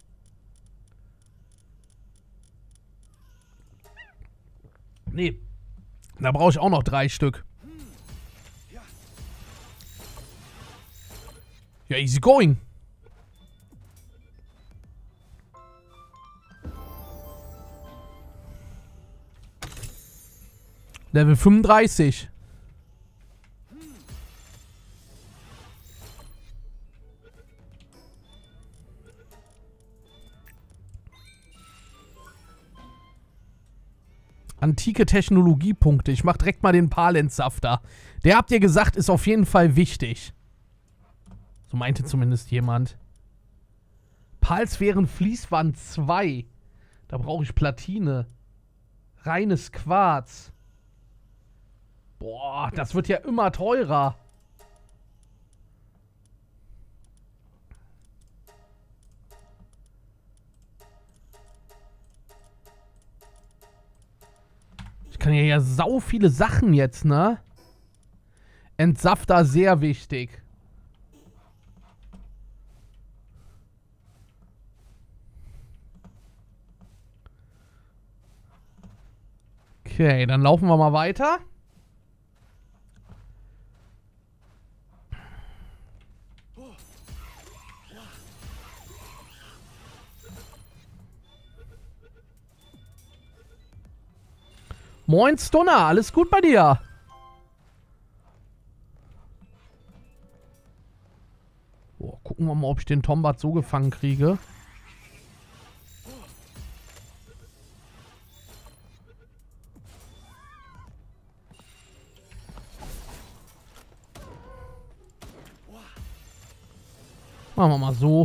Nee. Da brauche ich auch noch drei Stück. Ja, easy going. Level fünfunddreißig. Antike Technologiepunkte. Ich mach direkt mal den Palentsafter. Der, habt ihr gesagt, ist auf jeden Fall wichtig. So meinte zumindest jemand. Palsphären Fließband zwei. Da brauche ich Platine. Reines Quarz. Boah, das wird ja immer teurer. Ich kann ja ja sau viele Sachen jetzt, ne? Entsafter sehr wichtig. Okay, dann laufen wir mal weiter. Moin Stunner, alles gut bei dir? Boah, gucken wir mal, ob ich den Tombat so gefangen kriege. Machen wir mal so.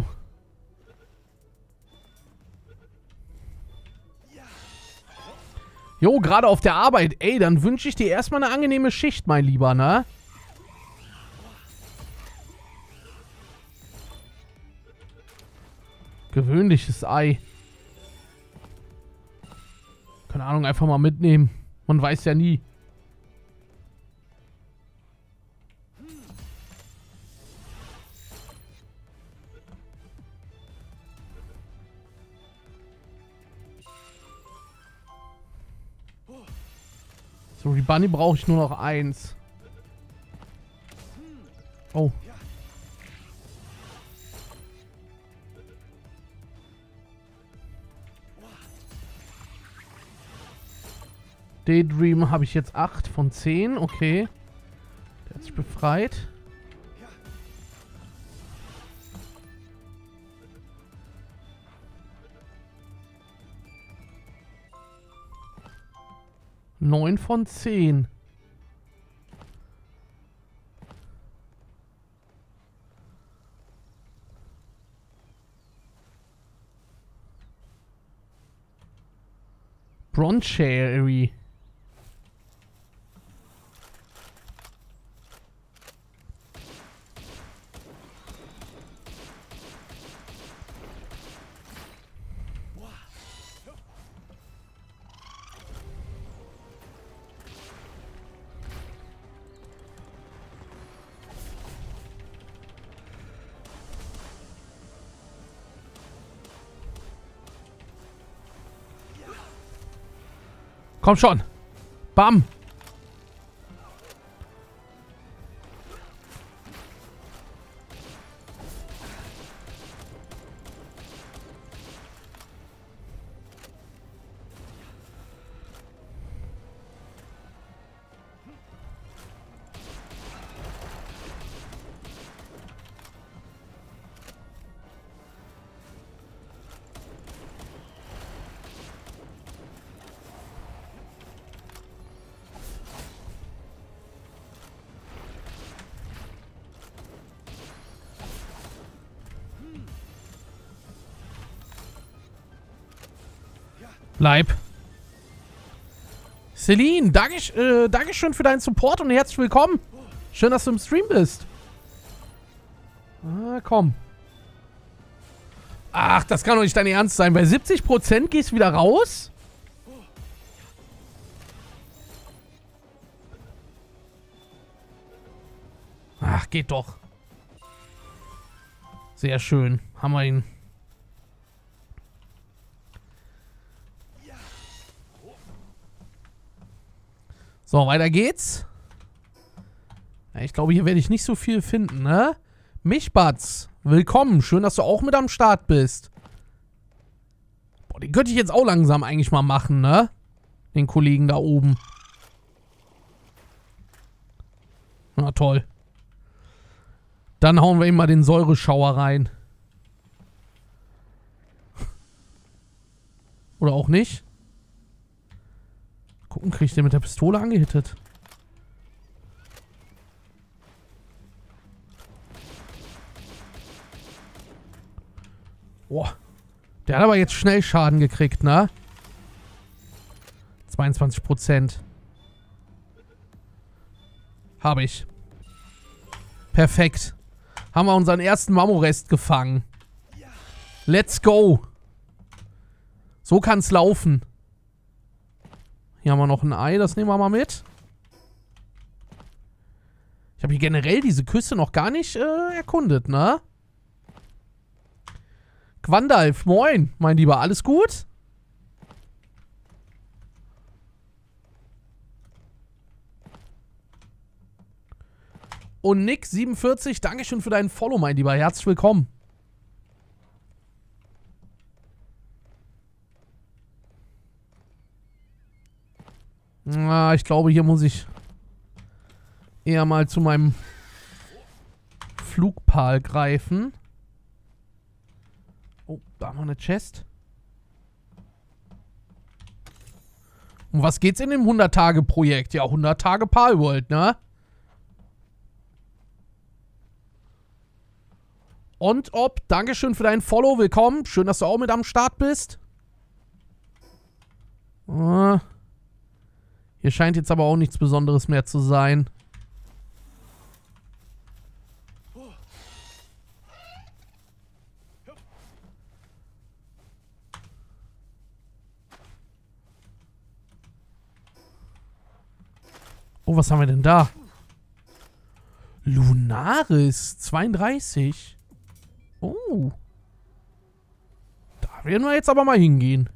Jo, gerade auf der Arbeit. Ey, dann wünsche ich dir erstmal eine angenehme Schicht, mein Lieber, ne? Gewöhnliches Ei. Keine Ahnung, einfach mal mitnehmen. Man weiß ja nie. So, die Bunny brauche ich nur noch eins. Oh. Daydream habe ich jetzt acht von zehn. Okay. Der hat sich befreit. neun von zehn. Broncherry. Komm schon. Bam. Bleib. Celine, danke, äh, danke schön für deinen Support und herzlich willkommen. Schön, dass du im Stream bist. Ah, komm. Ach, das kann doch nicht dein Ernst sein. Bei siebzig Prozent gehst du wieder raus? Ach, geht doch. Sehr schön. Haben wir ihn. So, weiter geht's. Ja, ich glaube, hier werde ich nicht so viel finden, ne? Michbatz, willkommen. Schön, dass du auch mit am Start bist. Boah, den könnte ich jetzt auch langsam eigentlich mal machen, ne? Den Kollegen da oben. Na toll. Dann hauen wir ihm mal den Säureschauer rein. Oder auch nicht? Gucken, krieg ich den mit der Pistole angehittet? Boah. Der hat aber jetzt schnell Schaden gekriegt, ne? zweiundzwanzig Prozent. Habe ich. Perfekt. Haben wir unseren ersten Mammorest gefangen. Let's go. So kann's laufen. Hier haben wir noch ein Ei, das nehmen wir mal mit. Ich habe hier generell diese Küste noch gar nicht äh, erkundet, ne? Quandalf, moin, mein Lieber, alles gut? Und Nick siebenundvierzig, Dankeschön für deinen Follow, mein Lieber, herzlich willkommen. Na, ich glaube, hier muss ich eher mal zu meinem Flugpal greifen. Oh, da haben wir eine Chest. Um was geht's in dem hundert-Tage-Projekt? Ja, hundert Tage Palworld, ne? Und ob, Dankeschön für deinen Follow, willkommen. Schön, dass du auch mit am Start bist. Uh, hier scheint jetzt aber auch nichts Besonderes mehr zu sein. Oh, was haben wir denn da? Lunaris zweiunddreißig. Oh. Da werden wir jetzt aber mal hingehen.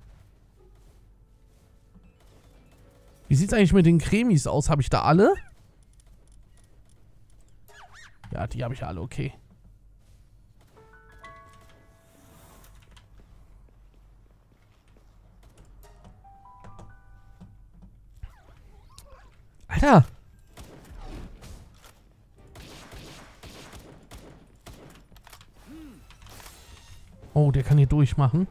Wie sieht's eigentlich mit den Cremis aus? Habe ich da alle? Ja, die habe ich alle, okay. Alter! Oh, der kann hier durchmachen.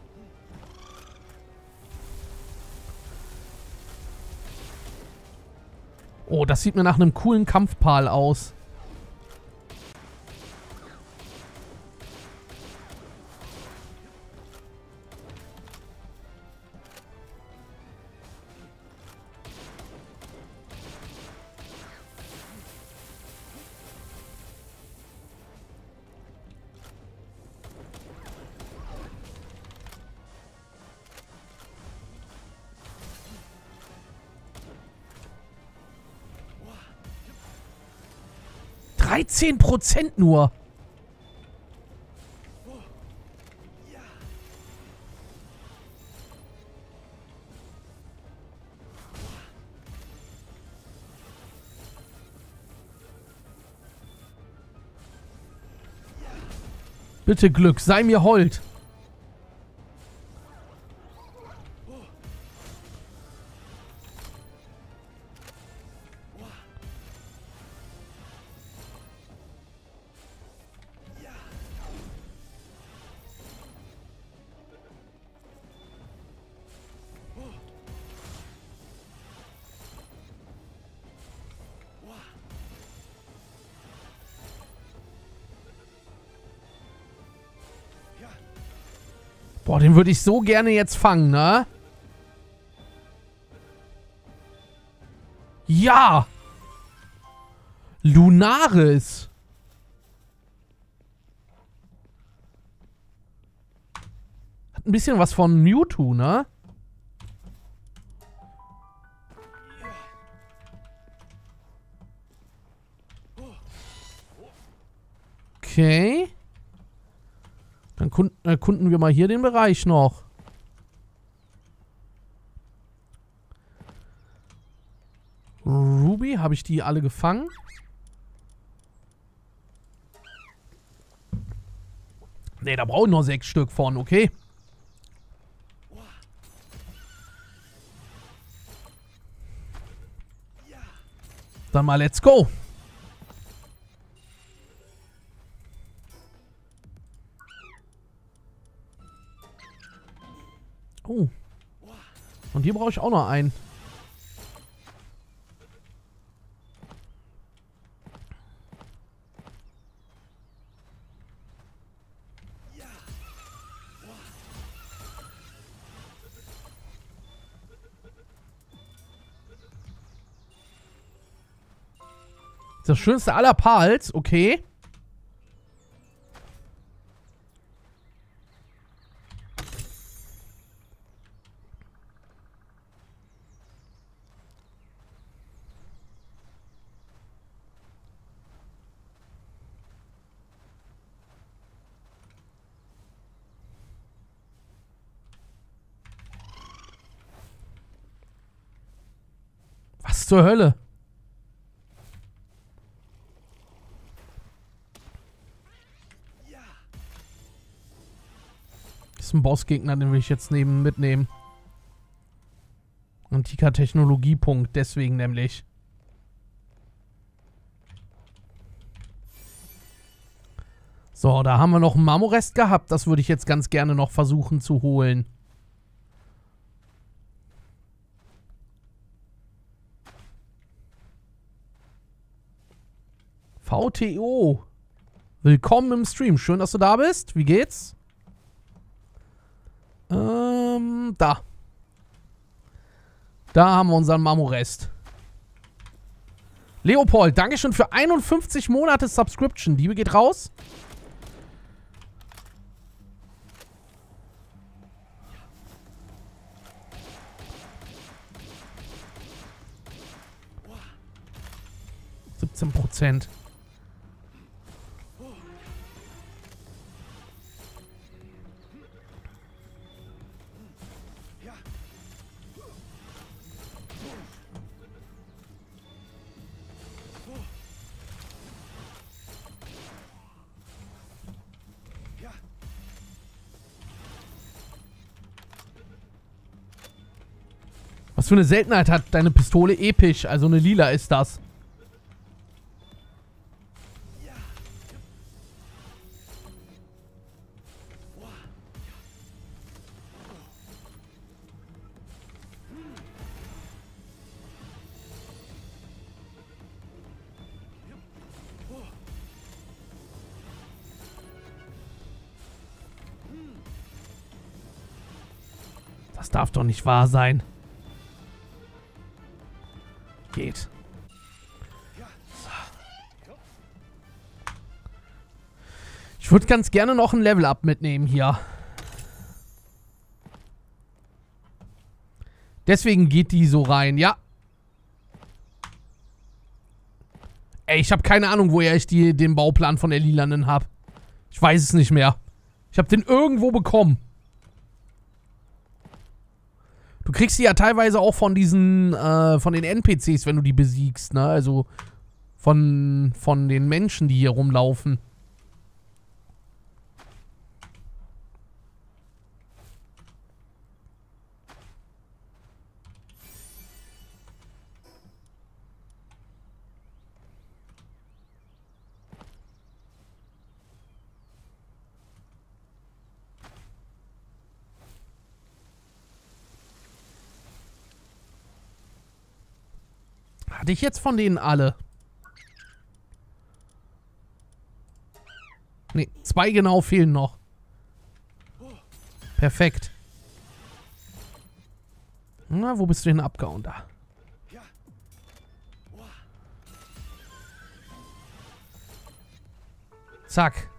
Oh, das sieht mir nach einem coolen Kampfpal aus. dreizehn Prozent nur. Bitte Glück, sei mir hold. Boah, den würde ich so gerne jetzt fangen, ne? Ja! Lunaris! Hat ein bisschen was von Mewtwo, ne? Okay. Dann erkunden wir mal hier den Bereich noch. Ruby, habe ich die alle gefangen? Ne, da brauche ich noch sechs Stück von, okay. Dann mal let's go. Oh. Und hier brauche ich auch noch einen. Das schönste aller Pals, okay. Was zur Hölle? Das ist ein Bossgegner, den will ich jetzt neben mitnehmen. Antiker Technologiepunkt, deswegen nämlich. So, da haben wir noch einen Marmorrest gehabt. Das würde ich jetzt ganz gerne noch versuchen zu holen. V T O. Willkommen im Stream. Schön, dass du da bist. Wie geht's? Ähm, da. Da haben wir unseren Marmorrest. Leopold, Dankeschön für einundfünfzig Monate Subscription. Liebe geht raus. siebzehn Prozent. Was für eine Seltenheit hat deine Pistole? Episch. Also eine lila ist das. Das darf doch nicht wahr sein. Geht. So. Ich würde ganz gerne noch ein Level-Up mitnehmen hier. Deswegen geht die so rein, ja. Ey, ich habe keine Ahnung, woher ich die, den Bauplan von der Lilanen habe. Ich weiß es nicht mehr. Ich habe den irgendwo bekommen. Du kriegst die ja teilweise auch von diesen, äh, von den N P Cs, wenn du die besiegst, ne? Also von, von den Menschen, die hier rumlaufen. Hatte ich jetzt von denen alle? Ne, zwei genau fehlen noch. Perfekt. Na, wo bist du denn abgehauen da? Zack.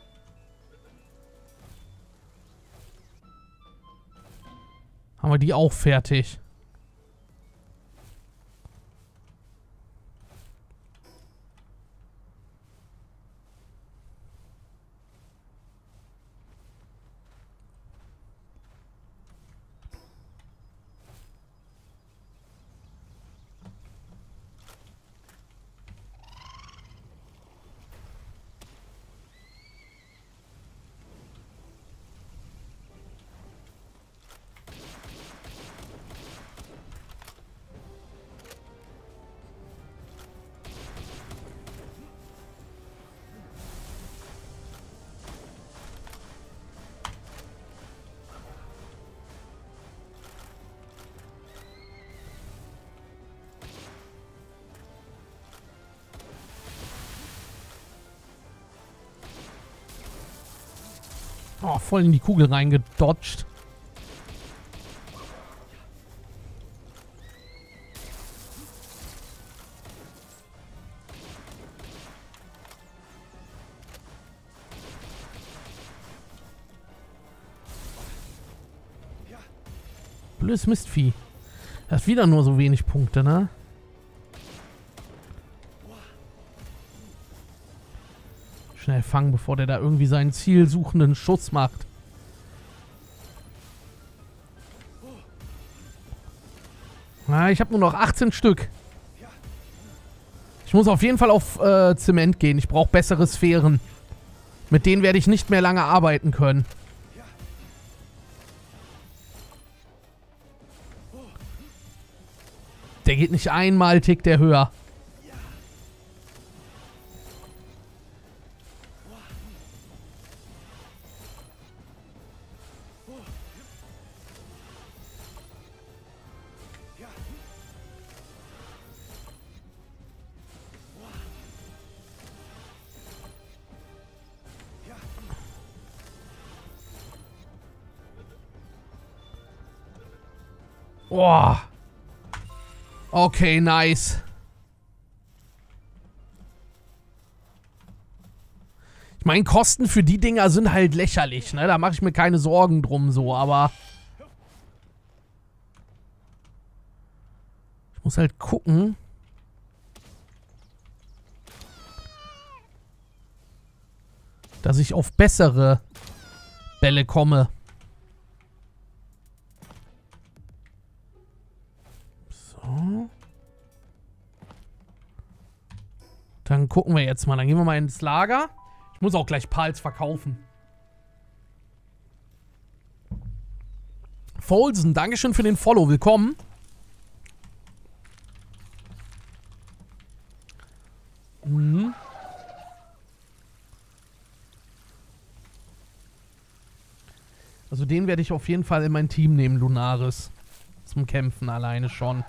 Haben wir die auch fertig. Oh, voll in die Kugel reingedodged. Blödes Mistvieh. Das hat wieder nur so wenig Punkte, ne? Schnell fangen, bevor der da irgendwie seinen zielsuchenden Schuss macht. Na, ich habe nur noch achtzehn Stück. Ich muss auf jeden Fall auf äh, Zement gehen. Ich brauche bessere Sphären. Mit denen werde ich nicht mehr lange arbeiten können. Der geht nicht einmal, tickt der höher. Boah. Okay, nice. Ich meine, Kosten für die Dinger sind halt lächerlich, ne? Da mache ich mir keine Sorgen drum so, aber... Ich muss halt gucken... dass ich auf bessere Bälle komme. So. Dann gucken wir jetzt mal. Dann gehen wir mal ins Lager. Ich muss auch gleich Pals verkaufen. Folsen, Dankeschön für den Follow. Willkommen. Mhm. Also den werde ich auf jeden Fall in mein Team nehmen, Lunaris. Zum Kämpfen alleine schon.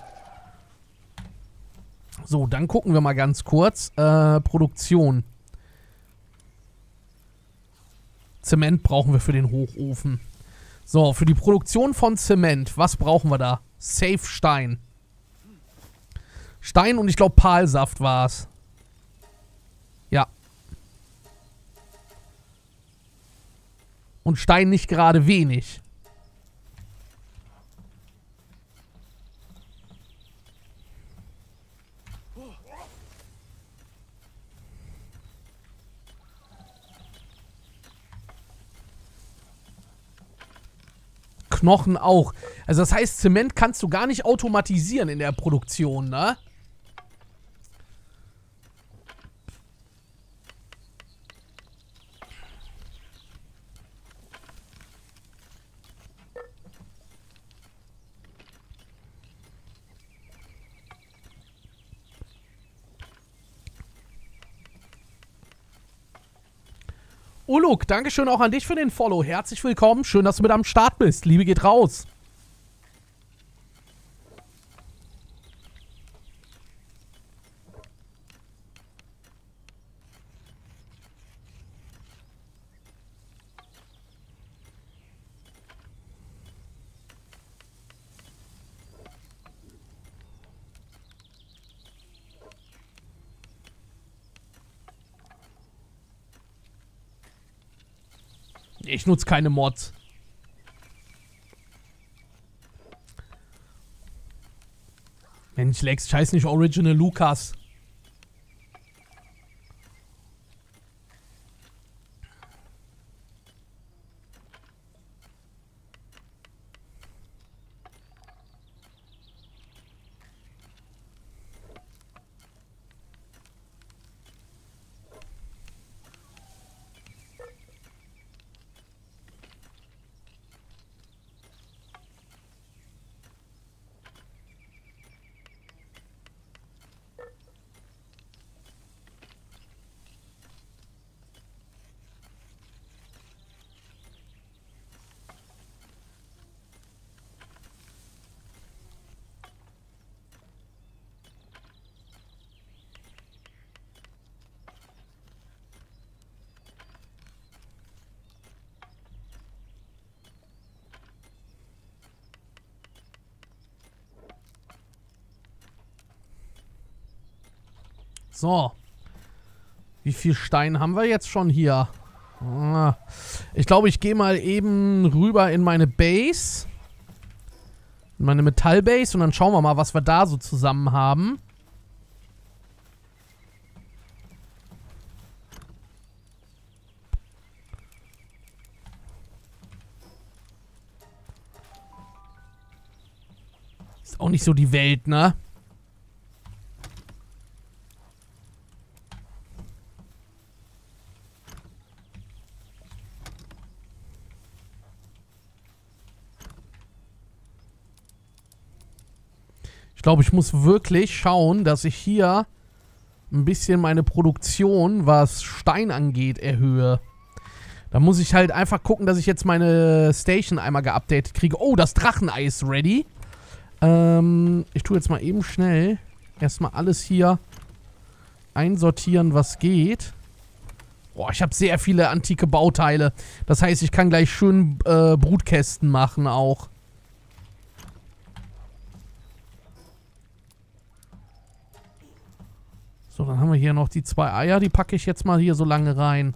So, dann gucken wir mal ganz kurz. Äh, Produktion. Zement brauchen wir für den Hochofen. So, für die Produktion von Zement, was brauchen wir da? Safe Stein. Stein und ich glaube Palsaft war es. Ja. Und Stein nicht gerade wenig. Knochen auch. Also das heißt, Zement kannst du gar nicht automatisieren in der Produktion, ne? Uluk, Dankeschön auch an dich für den Follow. Herzlich willkommen. Schön, dass du mit am Start bist. Liebe geht raus. Ich nutze keine Mods. Mensch, Lex, scheiß nicht Original Lucas. So. Wie viel Stein haben wir jetzt schon hier? Ah. Ich glaube, ich gehe mal eben rüber in meine Base. In meine Metallbase und dann schauen wir mal, was wir da so zusammen haben. Ist auch nicht so die Welt, ne? Ich glaube, ich muss wirklich schauen, dass ich hier ein bisschen meine Produktion, was Stein angeht, erhöhe. Da muss ich halt einfach gucken, dass ich jetzt meine Station einmal geupdatet kriege. Oh, das Drachenei ist ready. Ähm, ich tue jetzt mal eben schnell erstmal alles hier einsortieren, was geht. Boah, ich habe sehr viele antike Bauteile. Das heißt, ich kann gleich schön äh, Brutkästen machen auch. So, dann haben wir hier noch die zwei Eier. Die packe ich jetzt mal hier so lange rein.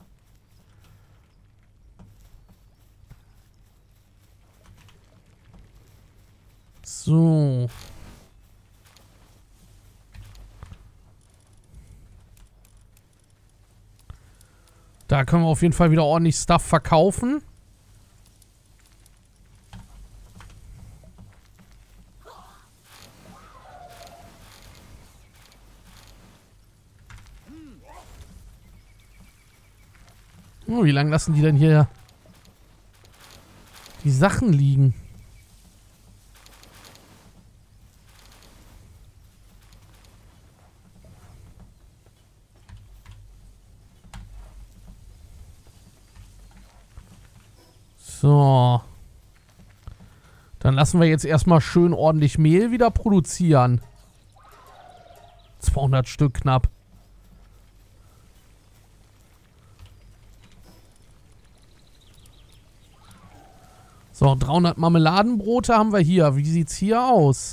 So. Da können wir auf jeden Fall wieder ordentlich Stuff verkaufen. Oh, wie lange lassen die denn hier die Sachen liegen? So. Dann lassen wir jetzt erstmal schön ordentlich Mehl wieder produzieren. zweihundert Stück knapp. So, dreihundert Marmeladenbrote haben wir hier. Wie sieht's hier aus?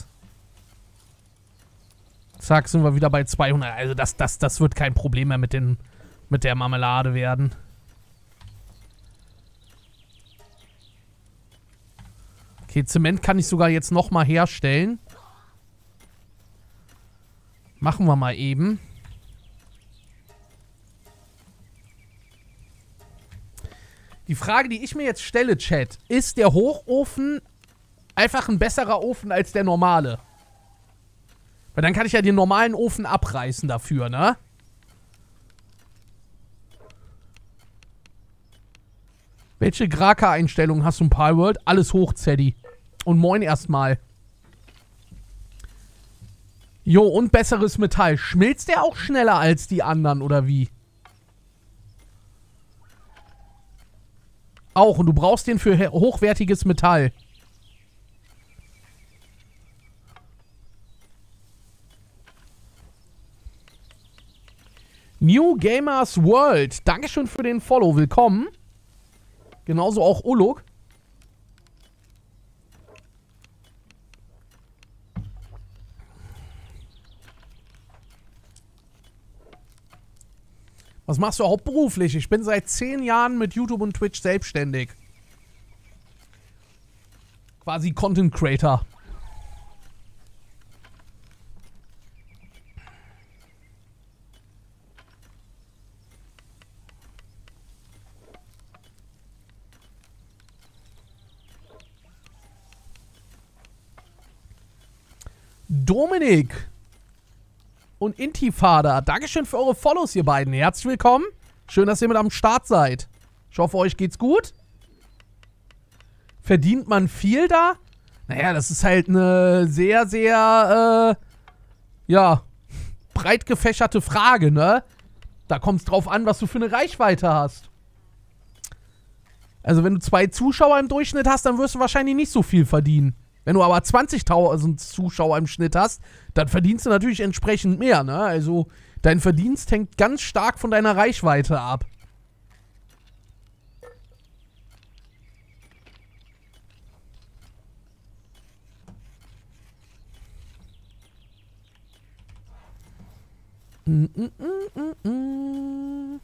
Zack, sind wir wieder bei zweihundert. Also das, das, das wird kein Problem mehr mit, den, mit der Marmelade werden. Okay, Zement kann ich sogar jetzt nochmal herstellen. Machen wir mal eben. Die Frage, die ich mir jetzt stelle, Chat, ist der Hochofen einfach ein besserer Ofen als der normale? Weil dann kann ich ja den normalen Ofen abreißen dafür, ne? Welche Graka-Einstellungen hast du in Palworld? Alles hoch, Zeddy. Und moin erstmal. Jo, und besseres Metall. Schmilzt der auch schneller als die anderen, oder wie? Auch, und du brauchst den für hochwertiges Metall. New Gamers World. Dankeschön für den Follow. Willkommen. Genauso auch Uluk. Was machst du hauptberuflich? Ich bin seit zehn Jahren mit YouTube und Twitch selbstständig. Quasi Content Creator. Dominik und Intifada, Dankeschön für eure Follows, ihr beiden. Herzlich willkommen. Schön, dass ihr mit am Start seid. Ich hoffe, euch geht's gut. Verdient man viel da? Naja, das ist halt eine sehr, sehr, äh, ja, breit gefächerte Frage, ne? Da kommt es drauf an, was du für eine Reichweite hast. Also, wenn du zwei Zuschauer im Durchschnitt hast, dann wirst du wahrscheinlich nicht so viel verdienen. Wenn du aber zwanzigtausend Zuschauer im Schnitt hast, dann verdienst du natürlich entsprechend mehr, ne? Also, dein Verdienst hängt ganz stark von deiner Reichweite ab. Mm, mm, mm, mm, mm.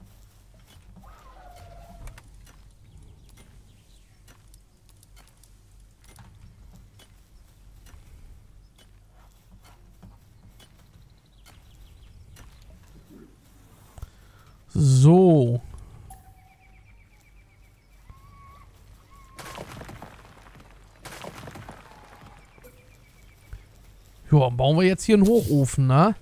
So. Ja, bauen wir jetzt hier einen Hochofen, ne?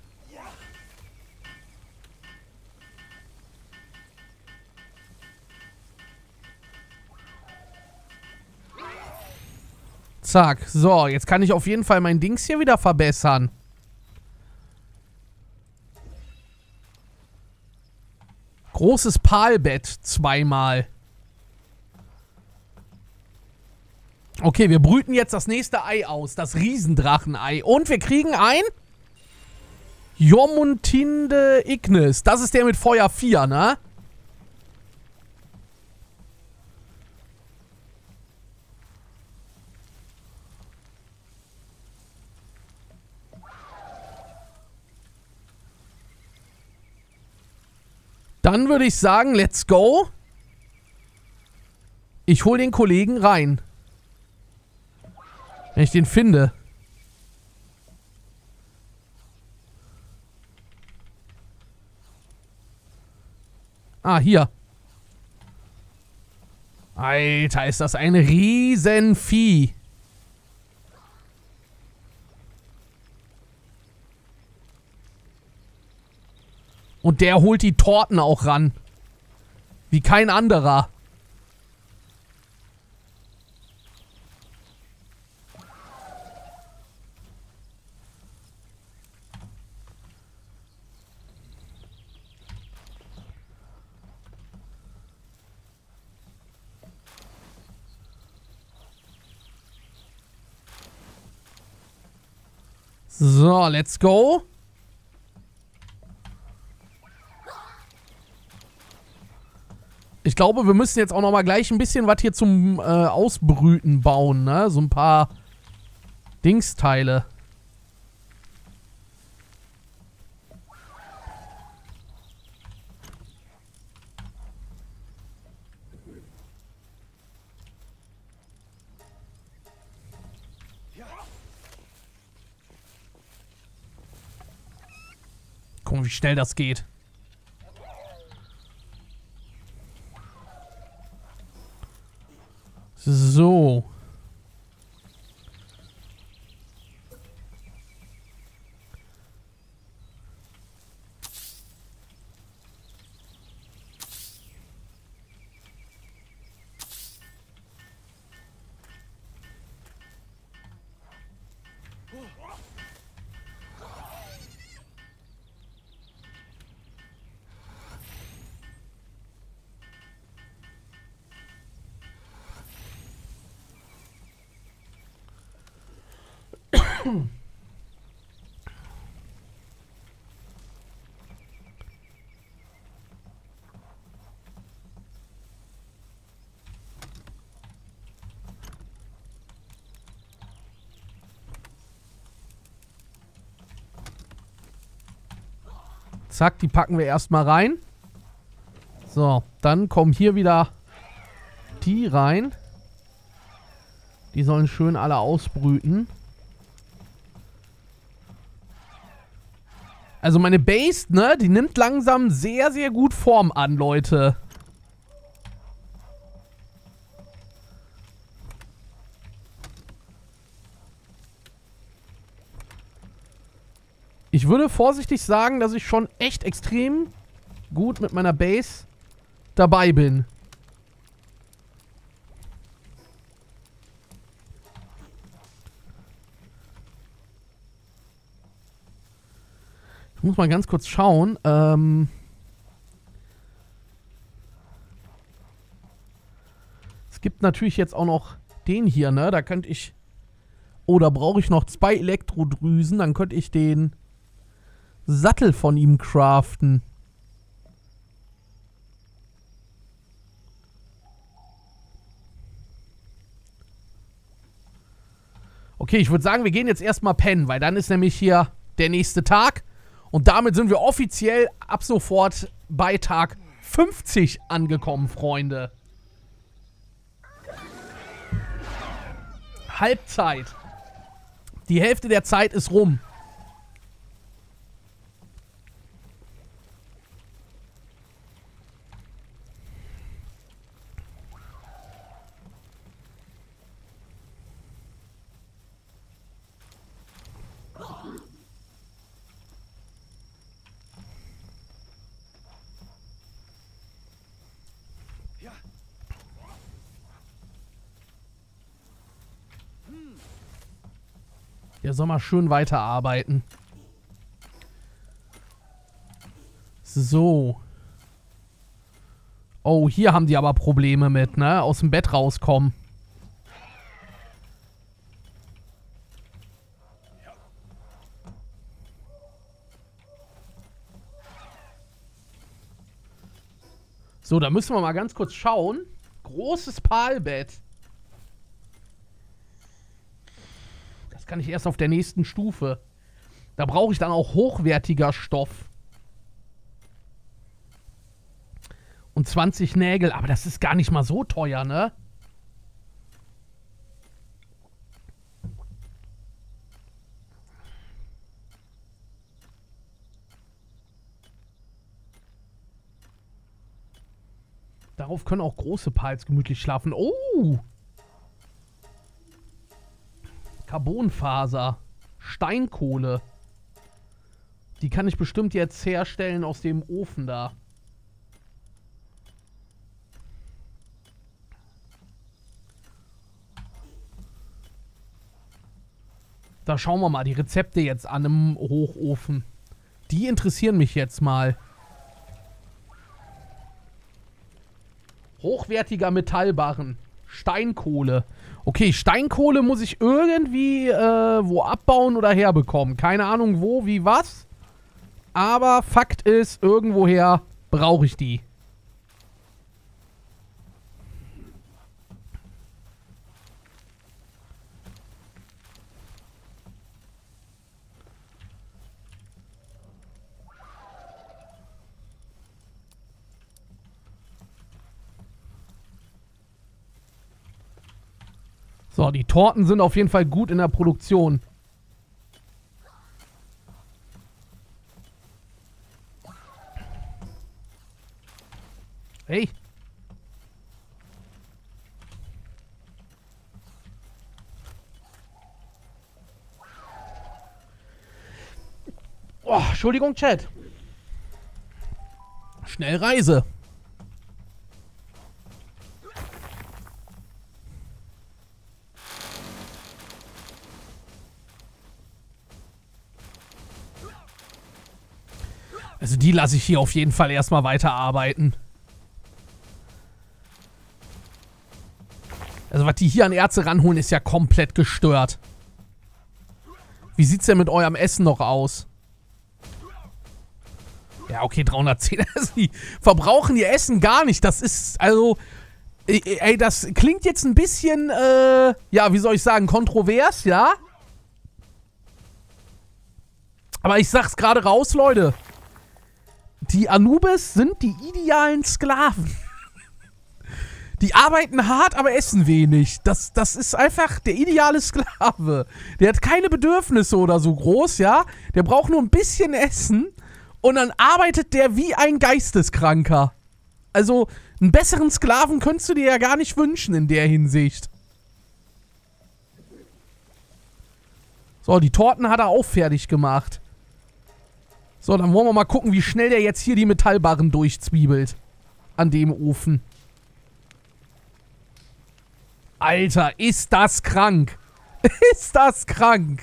Zack. So, jetzt kann ich auf jeden Fall mein Dings hier wieder verbessern. Großes Palbett zweimal. Okay, wir brüten jetzt das nächste Ei aus. Das Riesendrachenei. Und wir kriegen ein Jormungandr Ignis. Das ist der mit Feuer vier, ne? Dann würde ich sagen, let's go. Ich hole den Kollegen rein. Wenn ich den finde. Ah, hier. Alter, ist das ein Riesenvieh. Und der holt die Torten auch ran. Wie kein anderer. So, let's go. Ich glaube, wir müssen jetzt auch noch mal gleich ein bisschen was hier zum äh, Ausbrüten bauen, ne? So ein paar Dingsteile. Guck mal, wie schnell das geht. So. Zack, die packen wir erstmal rein. So, dann kommen hier wieder die rein. Die sollen schön alle ausbrüten. Also meine Base, ne, die nimmt langsam sehr, sehr gut Form an, Leute. Ich würde vorsichtig sagen, dass ich schon echt extrem gut mit meiner Base dabei bin. Ich muss mal ganz kurz schauen. Ähm es gibt natürlich jetzt auch noch den hier, ne? Da könnte ich... Oh, da brauche ich noch zwei Elektrodrüsen. Dann könnte ich den Sattel von ihm craften. Okay, ich würde sagen, wir gehen jetzt erstmal pennen, weil dann ist nämlich hier der nächste Tag. Und damit sind wir offiziell ab sofort bei Tag fünfzig angekommen, Freunde. Halbzeit. Die Hälfte der Zeit ist rum. Der soll mal schön weiterarbeiten. So. Oh, hier haben die aber Probleme mit, ne? Aus dem Bett rauskommen. So, da müssen wir mal ganz kurz schauen. Großes Palbett. Das kann ich erst auf der nächsten Stufe. Da brauche ich dann auch hochwertiger Stoff. Und zwanzig Nägel. Aber das ist gar nicht mal so teuer, ne? Darauf können auch große Pals gemütlich schlafen. Oh! Carbonfaser. Steinkohle. Die kann ich bestimmt jetzt herstellen aus dem Ofen da. Da schauen wir mal die Rezepte jetzt an im Hochofen. Die interessieren mich jetzt mal. Hochwertiger Metallbarren. Steinkohle. Okay, Steinkohle muss ich irgendwie äh, wo abbauen oder herbekommen. Keine Ahnung wo, wie, was. Aber Fakt ist, irgendwoher brauche ich die. So, die Torten sind auf jeden Fall gut in der Produktion. Hey. Oh, Entschuldigung, Chat. Schnellreise. Also die lasse ich hier auf jeden Fall erstmal weiterarbeiten. Also was die hier an Erze ranholen, ist ja komplett gestört. Wie sieht's denn mit eurem Essen noch aus? Ja, okay, dreihundertzehn. Also die verbrauchen ihr Essen gar nicht. Das ist, also... Ey, das klingt jetzt ein bisschen, äh... ja, wie soll ich sagen, kontrovers, ja? Aber ich sag's gerade raus, Leute. Die Anubis sind die idealen Sklaven. Die arbeiten hart, aber essen wenig. Das, das ist einfach der ideale Sklave. Der hat keine Bedürfnisse oder so groß, ja? Der braucht nur ein bisschen Essen und dann arbeitet der wie ein Geisteskranker. Also, einen besseren Sklaven könntest du dir ja gar nicht wünschen in der Hinsicht. So, die Torten hat er auch fertig gemacht. So, dann wollen wir mal gucken, wie schnell der jetzt hier die Metallbarren durchzwiebelt. An dem Ofen. Alter, ist das krank. Ist das krank.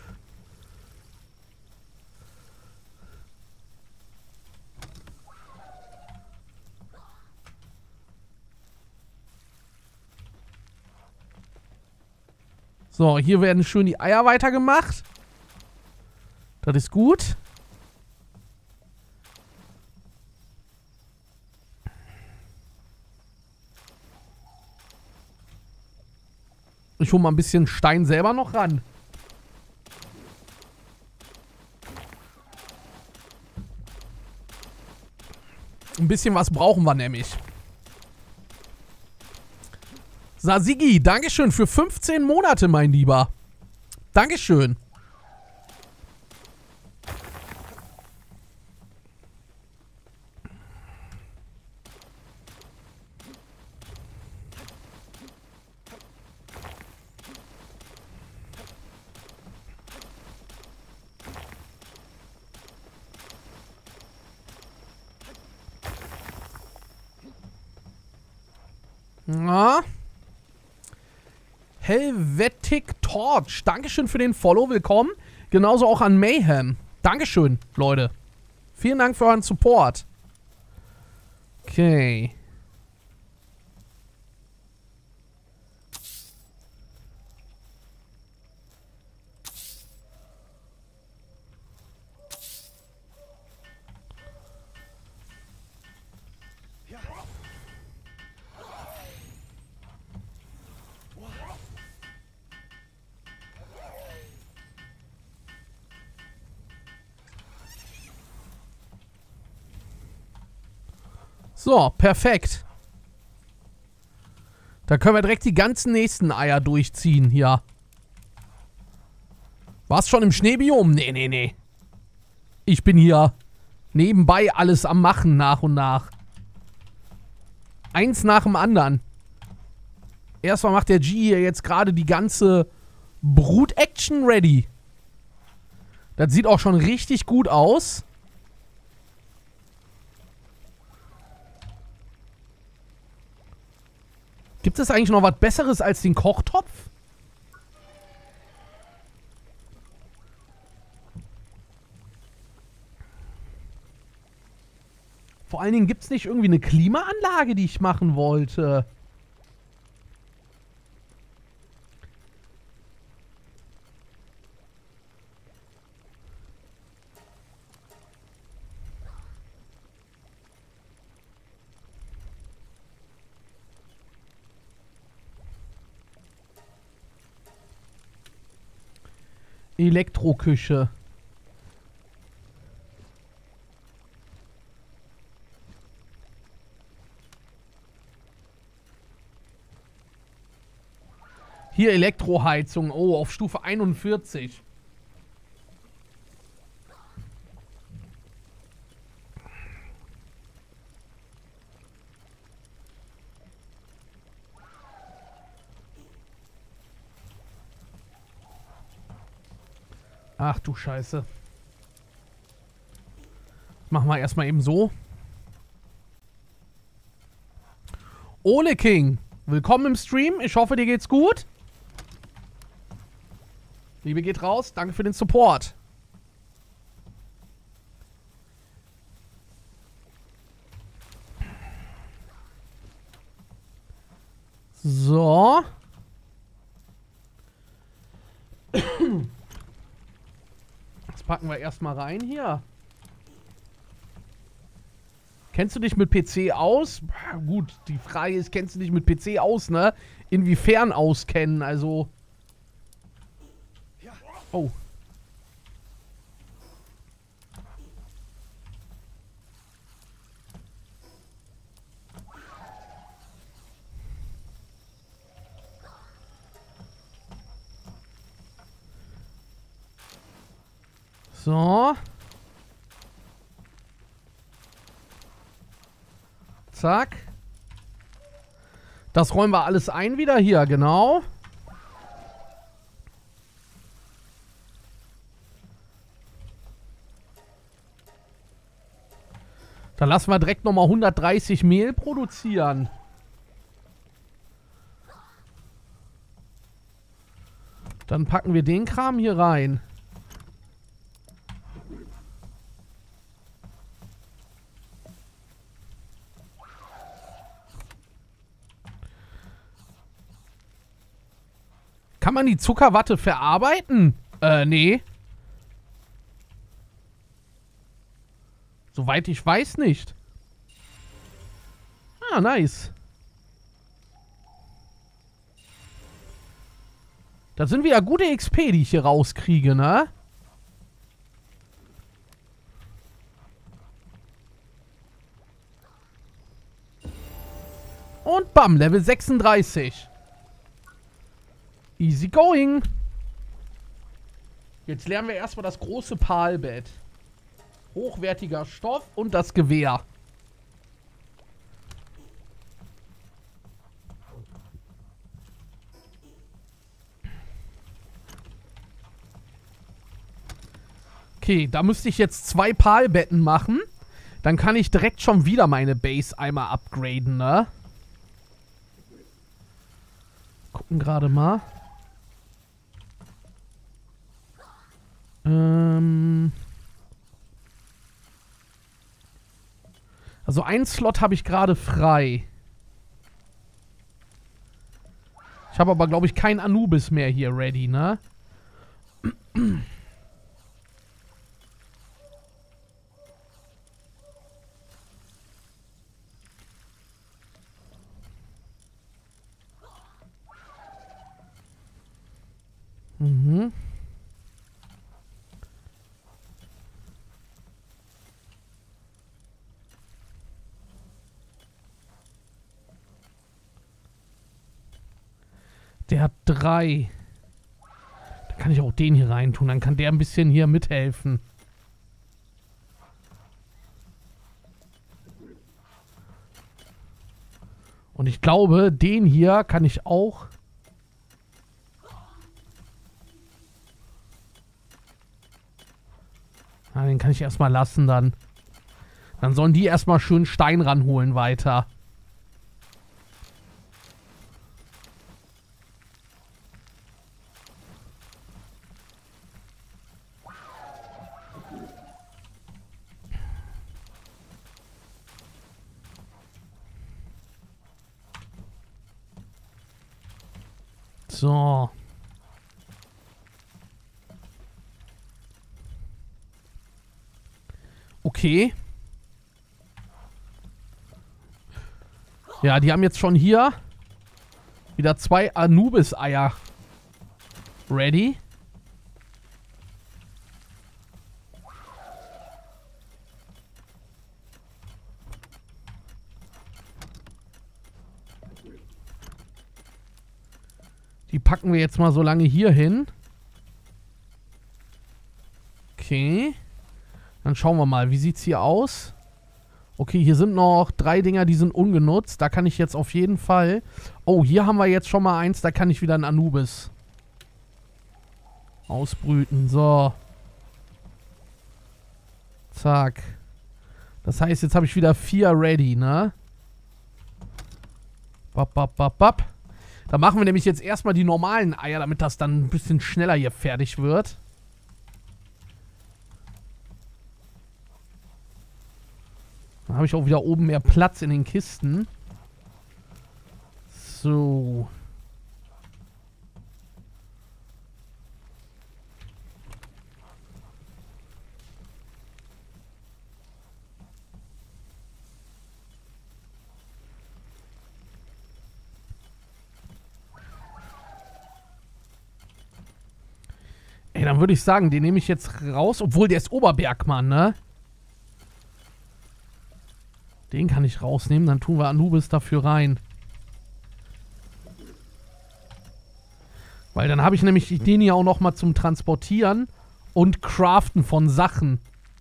So, hier werden schön die Eier weitergemacht. Das ist gut. Ich hole mal ein bisschen Stein selber noch ran. Ein bisschen was brauchen wir nämlich. Sasigi, Dankeschön für fünfzehn Monate, mein Lieber. Dankeschön. Na? Helvetic Torch. Dankeschön für den Follow. Willkommen. Genauso auch an Mayhem. Dankeschön, Leute. Vielen Dank für euren Support. Okay. So, perfekt. Da können wir direkt die ganzen nächsten Eier durchziehen hier. War's schon im Schneebiom? Nee, nee, nee. Ich bin hier nebenbei alles am Machen nach und nach. Eins nach dem anderen. Erstmal macht der G hier jetzt gerade die ganze Brut-Action ready. Das sieht auch schon richtig gut aus. Gibt es eigentlich noch was Besseres als den Kochtopf? Vor allen Dingen gibt es nicht irgendwie eine Klimaanlage, die ich machen wollte. Elektroküche. Hier Elektroheizung. Oh, auf Stufe einundvierzig. Ach du Scheiße. Machen wir erstmal eben so. Ole King, willkommen im Stream. Ich hoffe, dir geht's gut. Liebe geht raus. Danke für den Support. So. Das packen wir erstmal rein hier. Kennst du dich mit P C aus? Gut, die Frage ist, kennst du dich mit P C aus, ne? Inwiefern auskennen, also... Oh. So. Zack. Das räumen wir alles ein wieder hier, genau. Dann lassen wir direkt nochmal hundertdreißig Mehl produzieren. Dann packen wir den Kram hier rein. Kann man die Zuckerwatte verarbeiten? Äh, nee. Soweit ich weiß nicht. Ah, nice. Das sind wieder gute X P, die ich hier rauskriege, ne? Und bam, Level sechsunddreißig. Easy going. Jetzt lernen wir erstmal das große Palbett. Hochwertiger Stoff und das Gewehr. Okay, da müsste ich jetzt zwei Palbetten machen. Dann kann ich direkt schon wieder meine Base einmal upgraden, ne? Gucken gerade mal. Also einen Slot habe ich gerade frei. Ich habe aber, glaube ich, keinen Anubis mehr hier ready, ne? Mhm. Der hat drei. Da kann ich auch den hier reintun. Dann kann der ein bisschen hier mithelfen. Und ich glaube, den hier kann ich auch... Ah, den kann ich erstmal lassen dann. Dann sollen die erstmal schön Stein ranholen weiter. So. Okay. Ja, die haben jetzt schon hier wieder zwei Anubis-Eier ready. Die packen wir jetzt mal so lange hier hin. Okay. Dann schauen wir mal, wie sieht's hier aus? Okay, hier sind noch drei Dinger, die sind ungenutzt. Da kann ich jetzt auf jeden Fall... Oh, hier haben wir jetzt schon mal eins, da kann ich wieder einen Anubis ausbrüten. So. Zack. Das heißt, jetzt habe ich wieder vier ready, ne? Bap, bap, bap, bap. Da machen wir nämlich jetzt erstmal die normalen Eier, damit das dann ein bisschen schneller hier fertig wird. Dann habe ich auch wieder oben mehr Platz in den Kisten. So. Ey, dann würde ich sagen, den nehme ich jetzt raus, obwohl der ist Oberbergmann, ne? Den kann ich rausnehmen, dann tun wir Anubis dafür rein. Weil dann habe ich nämlich den hier auch nochmal zum Transportieren und Craften von Sachen.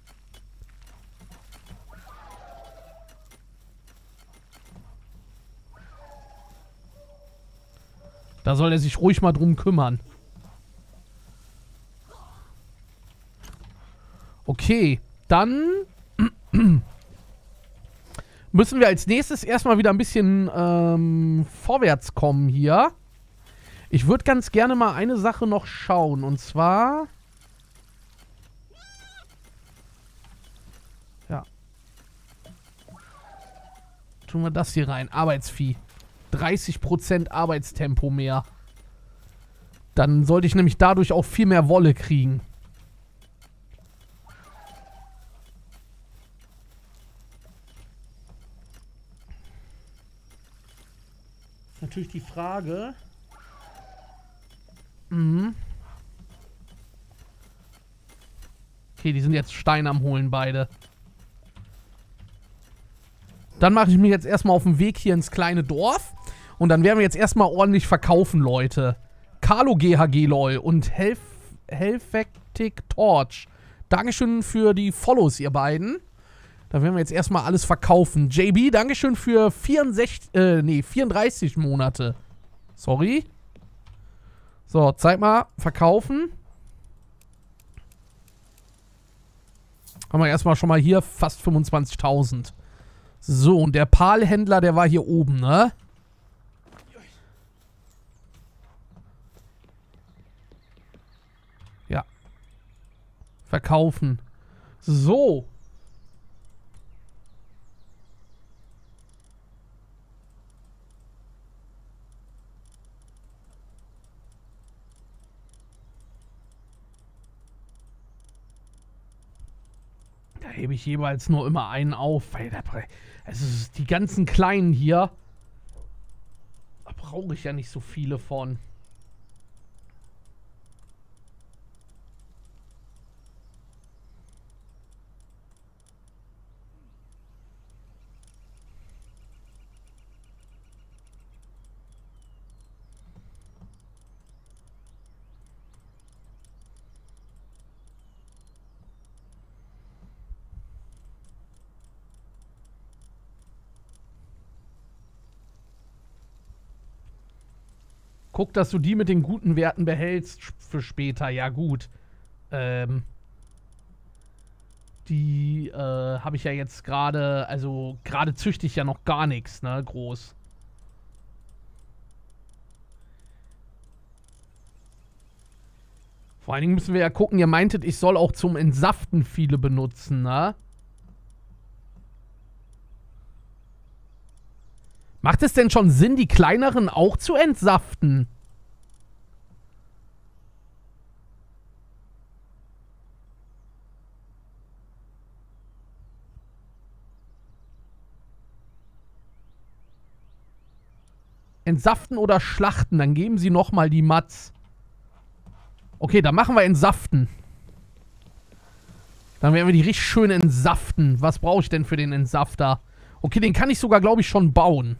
Da soll er sich ruhig mal drum kümmern. Okay, dann... müssen wir als nächstes erstmal wieder ein bisschen ähm, vorwärts kommen hier. Ich würde ganz gerne mal eine Sache noch schauen. Und zwar... Ja. Tun wir das hier rein. Arbeitsvieh. dreißig Prozent Arbeitstempo mehr. Dann sollte ich nämlich dadurch auch viel mehr Wolle kriegen. Natürlich die Frage. Mhm. Okay, die sind jetzt Stein am Holen, beide. Dann mache ich mich jetzt erstmal auf den Weg hier ins kleine Dorf. Und dann werden wir jetzt erstmal ordentlich verkaufen, Leute. Carlo G H G LOL und Helf Helfectic Torch. Dankeschön für die Follows, ihr beiden. Da werden wir jetzt erstmal alles verkaufen. J B, Dankeschön für vierundsechzig, äh, nee, vierunddreißig Monate. Sorry. So, zeig mal, verkaufen. Haben wir erstmal schon mal hier fast fünfundzwanzigtausend. So, und der Palhändler, der war hier oben, ne? Ja. Verkaufen. So. hebe ich jeweils nur immer einen auf, weil da, also die ganzen kleinen hier, da brauche ich ja nicht so viele von. Guck, dass du die mit den guten Werten behältst für später. Ja, gut. Ähm. Die äh, habe ich ja jetzt gerade, also gerade züchte ich ja noch gar nichts, ne, groß. Vor allen Dingen müssen wir ja gucken, ihr meintet, ich soll auch zum Entsaften viele benutzen, ne? Macht es denn schon Sinn, die kleineren auch zu entsaften? Entsaften oder schlachten, dann geben sie nochmal die Mats. Okay, dann machen wir Entsaften. Dann werden wir die richtig schön entsaften. Was brauche ich denn für den Entsafter? Okay, den kann ich sogar, glaube ich, schon bauen.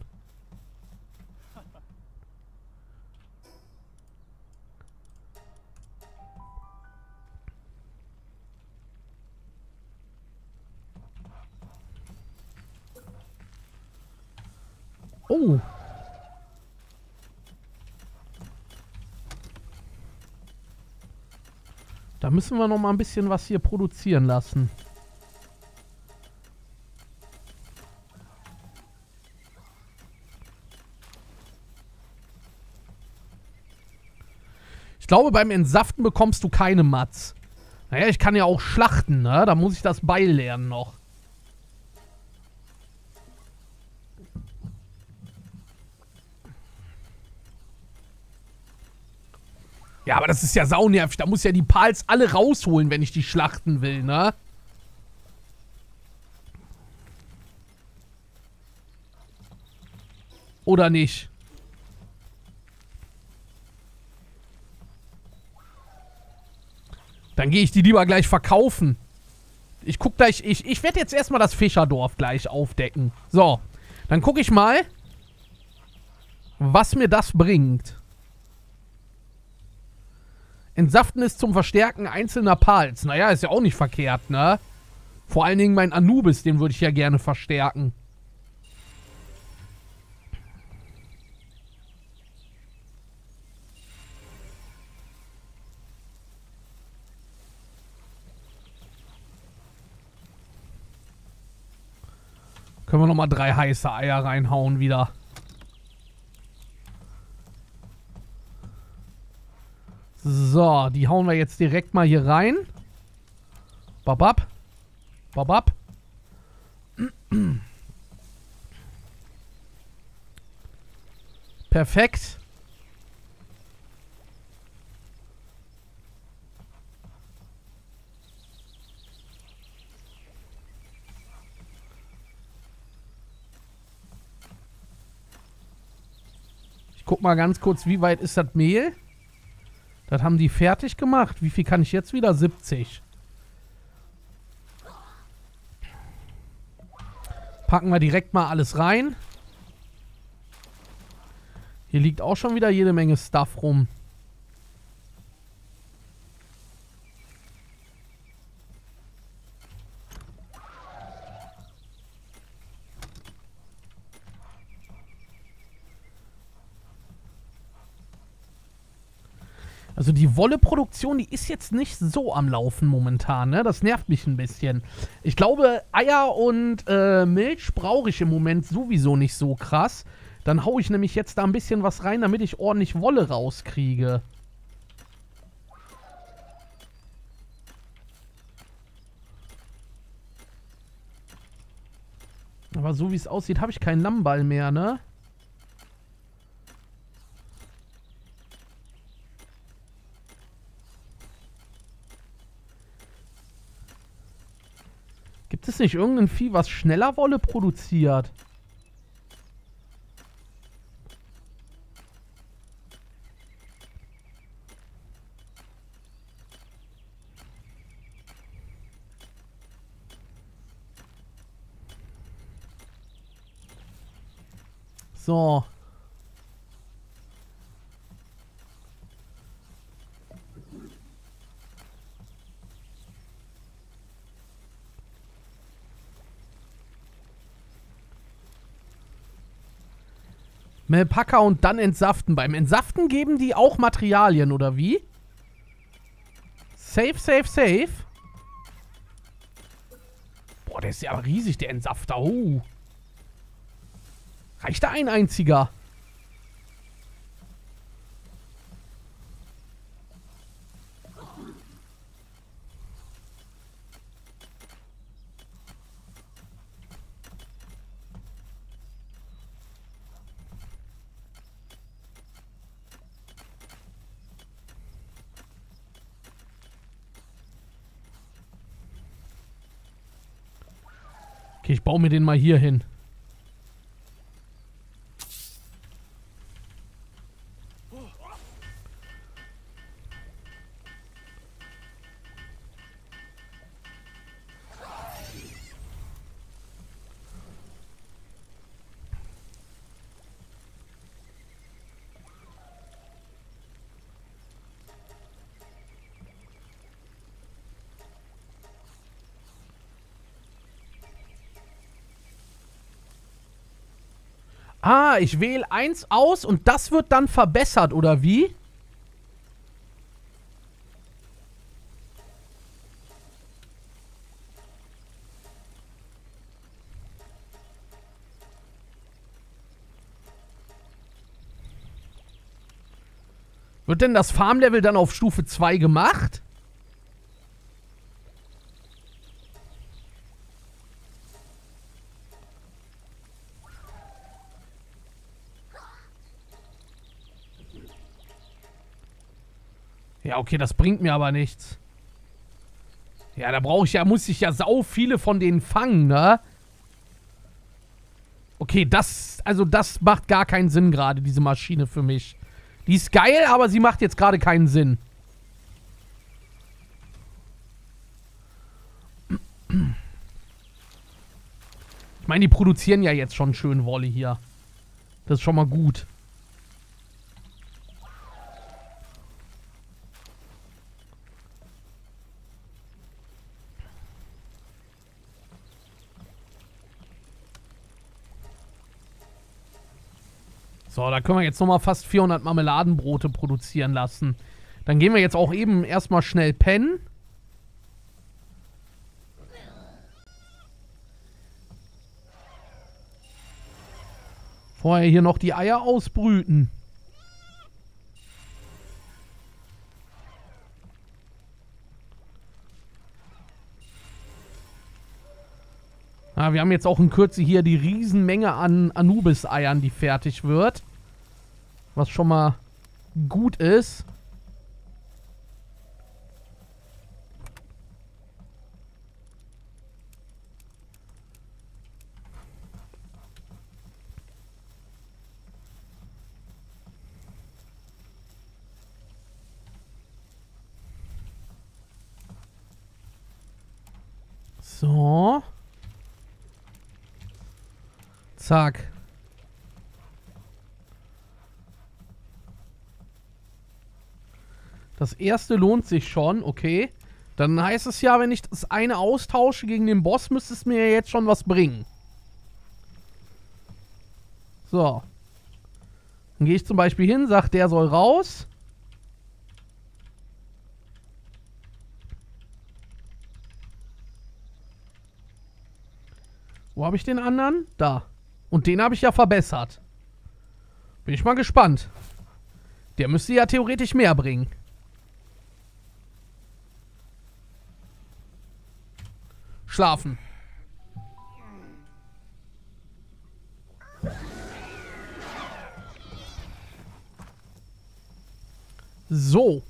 Oh. Da müssen wir noch mal ein bisschen was hier produzieren lassen. Ich glaube, beim Entsaften bekommst du keine Mats. Naja, ich kann ja auch schlachten, ne? Da muss ich das Beil lernen noch. Ja, aber das ist ja saunervig. Da muss ja die Pals alle rausholen, wenn ich die schlachten will, ne? Oder nicht? Dann gehe ich die lieber gleich verkaufen. Ich guck gleich, ich, ich werde jetzt erstmal das Fischerdorf gleich aufdecken. So, dann gucke ich mal, was mir das bringt. Entsaften ist zum Verstärken einzelner Pals. Naja, ist ja auch nicht verkehrt, ne? Vor allen Dingen mein Anubis, den würde ich ja gerne verstärken. Können wir nochmal drei heiße Eier reinhauen wieder. So, die hauen wir jetzt direkt mal hier rein. Babab. Babab. Perfekt. Ich guck mal ganz kurz, wie weit ist das Mehl? Das haben die fertig gemacht. Wie viel kann ich jetzt wieder? siebzig. Packen wir direkt mal alles rein. Hier liegt auch schon wieder jede Menge Stuff rum. Also die Wolleproduktion, die ist jetzt nicht so am Laufen momentan, ne? Das nervt mich ein bisschen. Ich glaube, Eier und äh, Milch brauche ich im Moment sowieso nicht so krass. Dann haue ich nämlich jetzt da ein bisschen was rein, damit ich ordentlich Wolle rauskriege. Aber so wie es aussieht, habe ich keinen Lammball mehr, ne? Gibt es nicht irgendein Vieh, was schneller Wolle produziert? So. Melpaka und dann entsaften. Beim Entsaften geben die auch Materialien, oder wie? Safe, safe, safe. Boah, der ist ja riesig, der Entsafter. Oh. Reicht da ein einziger? Okay, ich baue mir den mal hier hin. Ah, ich wähle eins aus und das wird dann verbessert, oder wie? Wird denn das Farmlevel dann auf Stufe zwei gemacht? Ja, okay, das bringt mir aber nichts. Ja, da brauche ich ja, muss ich ja sau viele von denen fangen, ne? Okay, das, also das macht gar keinen Sinn gerade, diese Maschine für mich. Die ist geil, aber sie macht jetzt gerade keinen Sinn. Ich meine, die produzieren ja jetzt schon schön Wolle hier. Das ist schon mal gut. So, da können wir jetzt nochmal fast vierhundert Marmeladenbrote produzieren lassen. Dann gehen wir jetzt auch eben erstmal schnell pennen. Vorher hier noch die Eier ausbrüten. Ah, wir haben jetzt auch in Kürze hier die Riesenmenge an Anubis-Eiern, die fertig wird. Was schon mal gut ist. So. Zack. Das erste lohnt sich schon, okay. Dann heißt es ja, wenn ich das eine austausche gegen den Boss, müsste es mir jetzt schon was bringen. So. Dann gehe ich zum Beispiel hin, sag, der soll raus. Wo habe ich den anderen? Da. Und den habe ich ja verbessert. Bin ich mal gespannt. Der müsste ja theoretisch mehr bringen. Schlafen. So.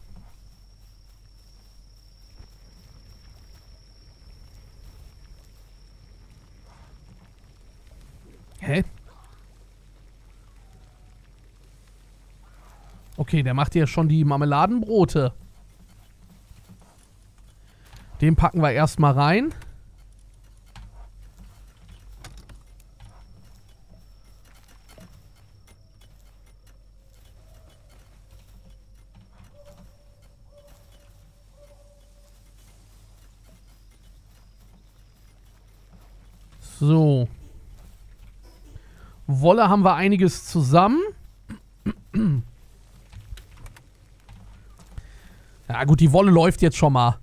Okay, der macht hier schon die Marmeladenbrote. Den packen wir erstmal rein. So. Wolle haben wir einiges zusammen. Ja gut, die Wolle läuft jetzt schon mal.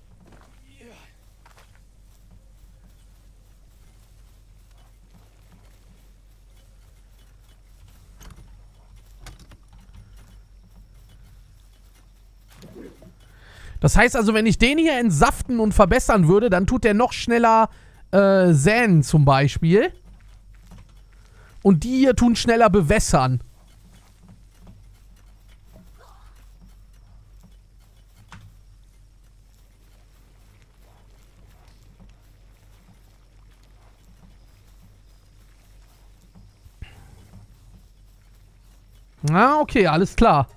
Das heißt also, wenn ich den hier entsaften und verbessern würde, dann tut der noch schneller äh, säen zum Beispiel. Und die hier tun schneller bewässern. Ah, okay, alles klar.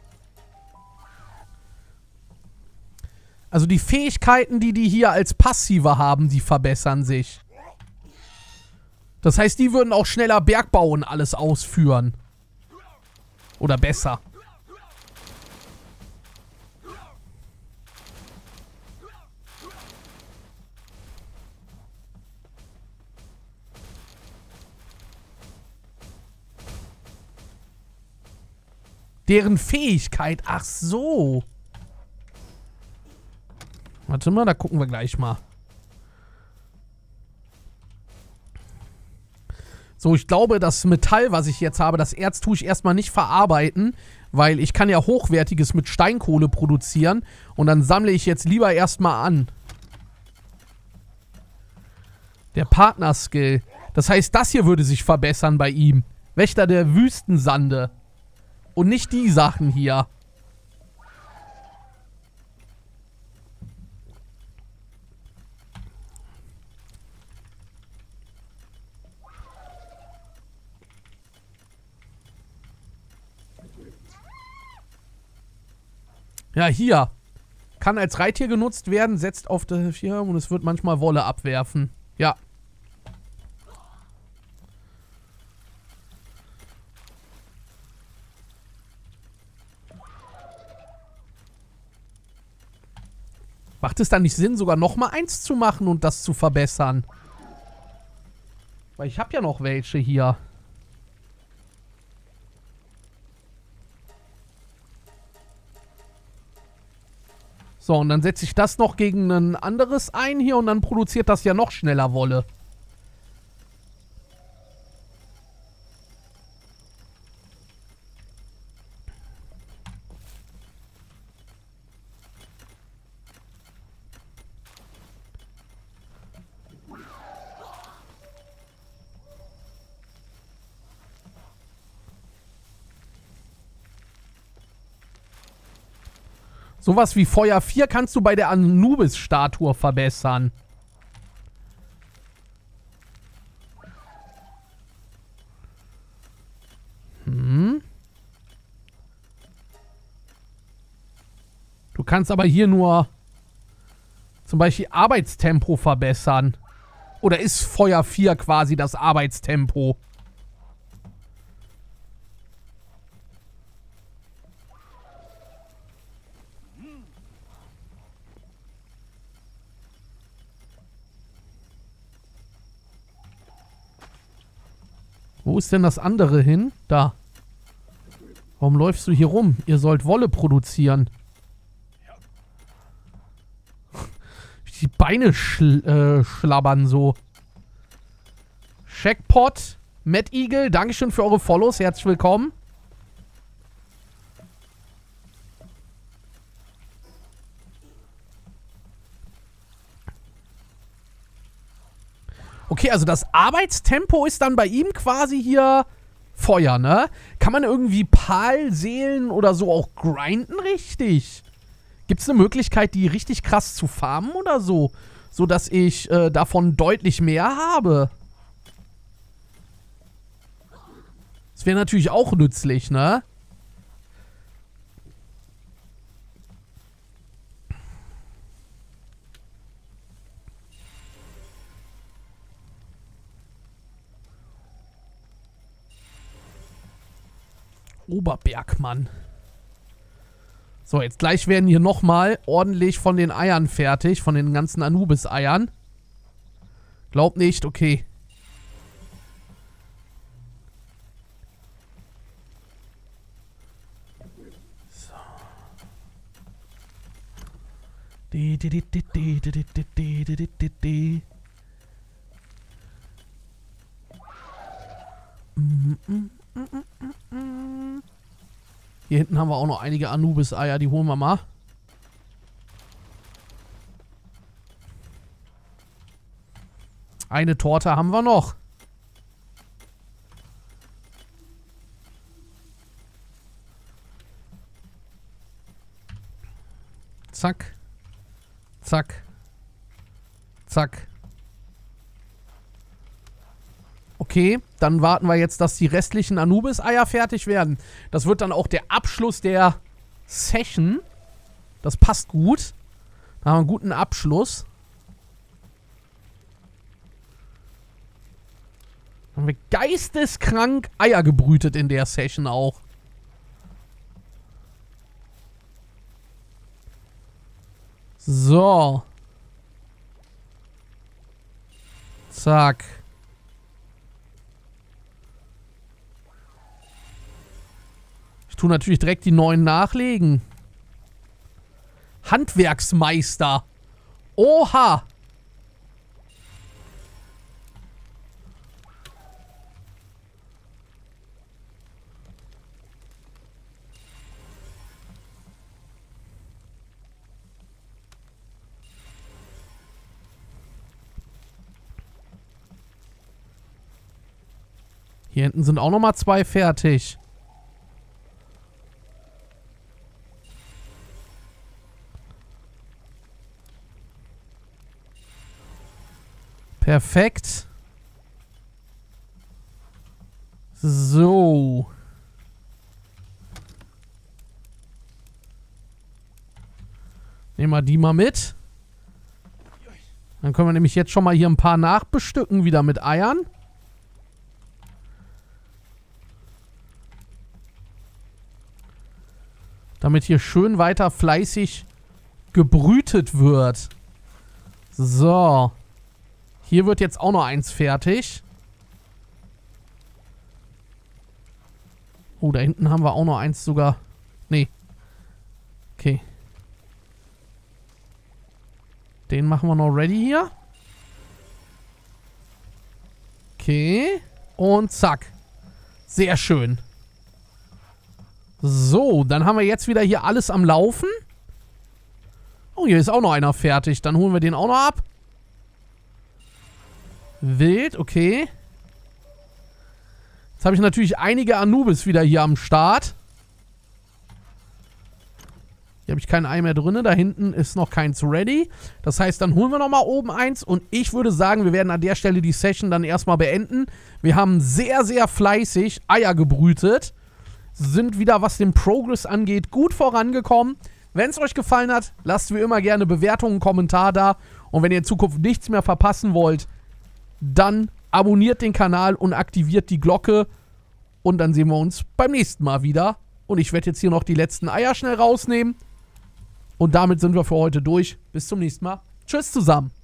Also die Fähigkeiten, die die hier als Passive haben, die verbessern sich. Das heißt, die würden auch schneller Bergbau und alles ausführen. Oder besser. Deren Fähigkeit, ach so. Warte mal, da gucken wir gleich mal. So, ich glaube, das Metall, was ich jetzt habe, das Erz tue ich erstmal nicht verarbeiten, weil ich kann ja Hochwertiges mit Steinkohle produzieren und dann sammle ich jetzt lieber erstmal an. Der Partner-Skill. Das heißt, das hier würde sich verbessern bei ihm. Wächter der Wüstensande. Und nicht die Sachen hier. Ja, hier. Kann als Reittier genutzt werden, setzt auf das hier und es wird manchmal Wolle abwerfen. Ja. Macht es dann nicht Sinn, sogar nochmal eins zu machen und das zu verbessern? Weil ich habe ja noch welche hier. So, und dann setze ich das noch gegen ein anderes ein hier und dann produziert das ja noch schneller Wolle. Sowas wie Feuer vier kannst du bei der Anubis-Statue verbessern. Hm. Du kannst aber hier nur zum Beispiel Arbeitstempo verbessern. Oder ist Feuer vier quasi das Arbeitstempo? Wo ist denn das andere hin? Da. Warum läufst du hier rum? Ihr sollt Wolle produzieren. Die Beine schl äh, schlabbern so. Checkpot, Mad Eagle, Dankeschön für eure Follows. Herzlich willkommen. Okay, also das Arbeitstempo ist dann bei ihm quasi hier Feuer, ne? Kann man irgendwie Palseelen oder so auch grinden richtig? Gibt es eine Möglichkeit, die richtig krass zu farmen oder so? So dass ich äh, davon deutlich mehr habe. Das wäre natürlich auch nützlich, ne? Oberbergmann. So, jetzt gleich werden hier nochmal ordentlich von den Eiern fertig. Von den ganzen Anubis-Eiern. Glaub nicht, okay. So. Die, die, die, die, die, die, die, die, die, die, die. Mm, mm, mm, mm, mm. Hier hinten haben wir auch noch einige Anubis-Eier, die holen wir mal. Eine Torte haben wir noch. Zack. Zack. Zack. Okay, dann warten wir jetzt, dass die restlichen Anubis-Eier fertig werden. Das wird dann auch der Abschluss der Session. Das passt gut. Da haben wir einen guten Abschluss. Haben wir geisteskrank Eier gebrütet in der Session auch. So. Zack. Ich tue natürlich direkt die neuen nachlegen. Handwerksmeister. Oha. Hier hinten sind auch noch mal zwei fertig. Perfekt. So. Nehmen wir die mal mit. Dann können wir nämlich jetzt schon mal hier ein paar nachbestücken, wieder mit Eiern. Damit hier schön weiter fleißig gebrütet wird. So. Hier wird jetzt auch noch eins fertig. Oh, da hinten haben wir auch noch eins sogar. Nee. Okay. Den machen wir noch ready hier. Okay. Und zack. Sehr schön. So, dann haben wir jetzt wieder hier alles am Laufen. Oh, hier ist auch noch einer fertig. Dann holen wir den auch noch ab. Wild, okay. Jetzt habe ich natürlich einige Anubis wieder hier am Start. Hier habe ich kein Ei mehr drin. Da hinten ist noch keins ready. Das heißt, dann holen wir nochmal oben eins. Und ich würde sagen, wir werden an der Stelle die Session dann erstmal beenden. Wir haben sehr, sehr fleißig Eier gebrütet. Sind wieder, was den Progress angeht, gut vorangekommen. Wenn es euch gefallen hat, lasst wie immer gerne Bewertungen, einen Kommentar da. Und wenn ihr in Zukunft nichts mehr verpassen wollt, dann abonniert den Kanal und aktiviert die Glocke. Und dann sehen wir uns beim nächsten Mal wieder. Und ich werde jetzt hier noch die letzten Eier schnell rausnehmen. Und damit sind wir für heute durch. Bis zum nächsten Mal. Tschüss zusammen.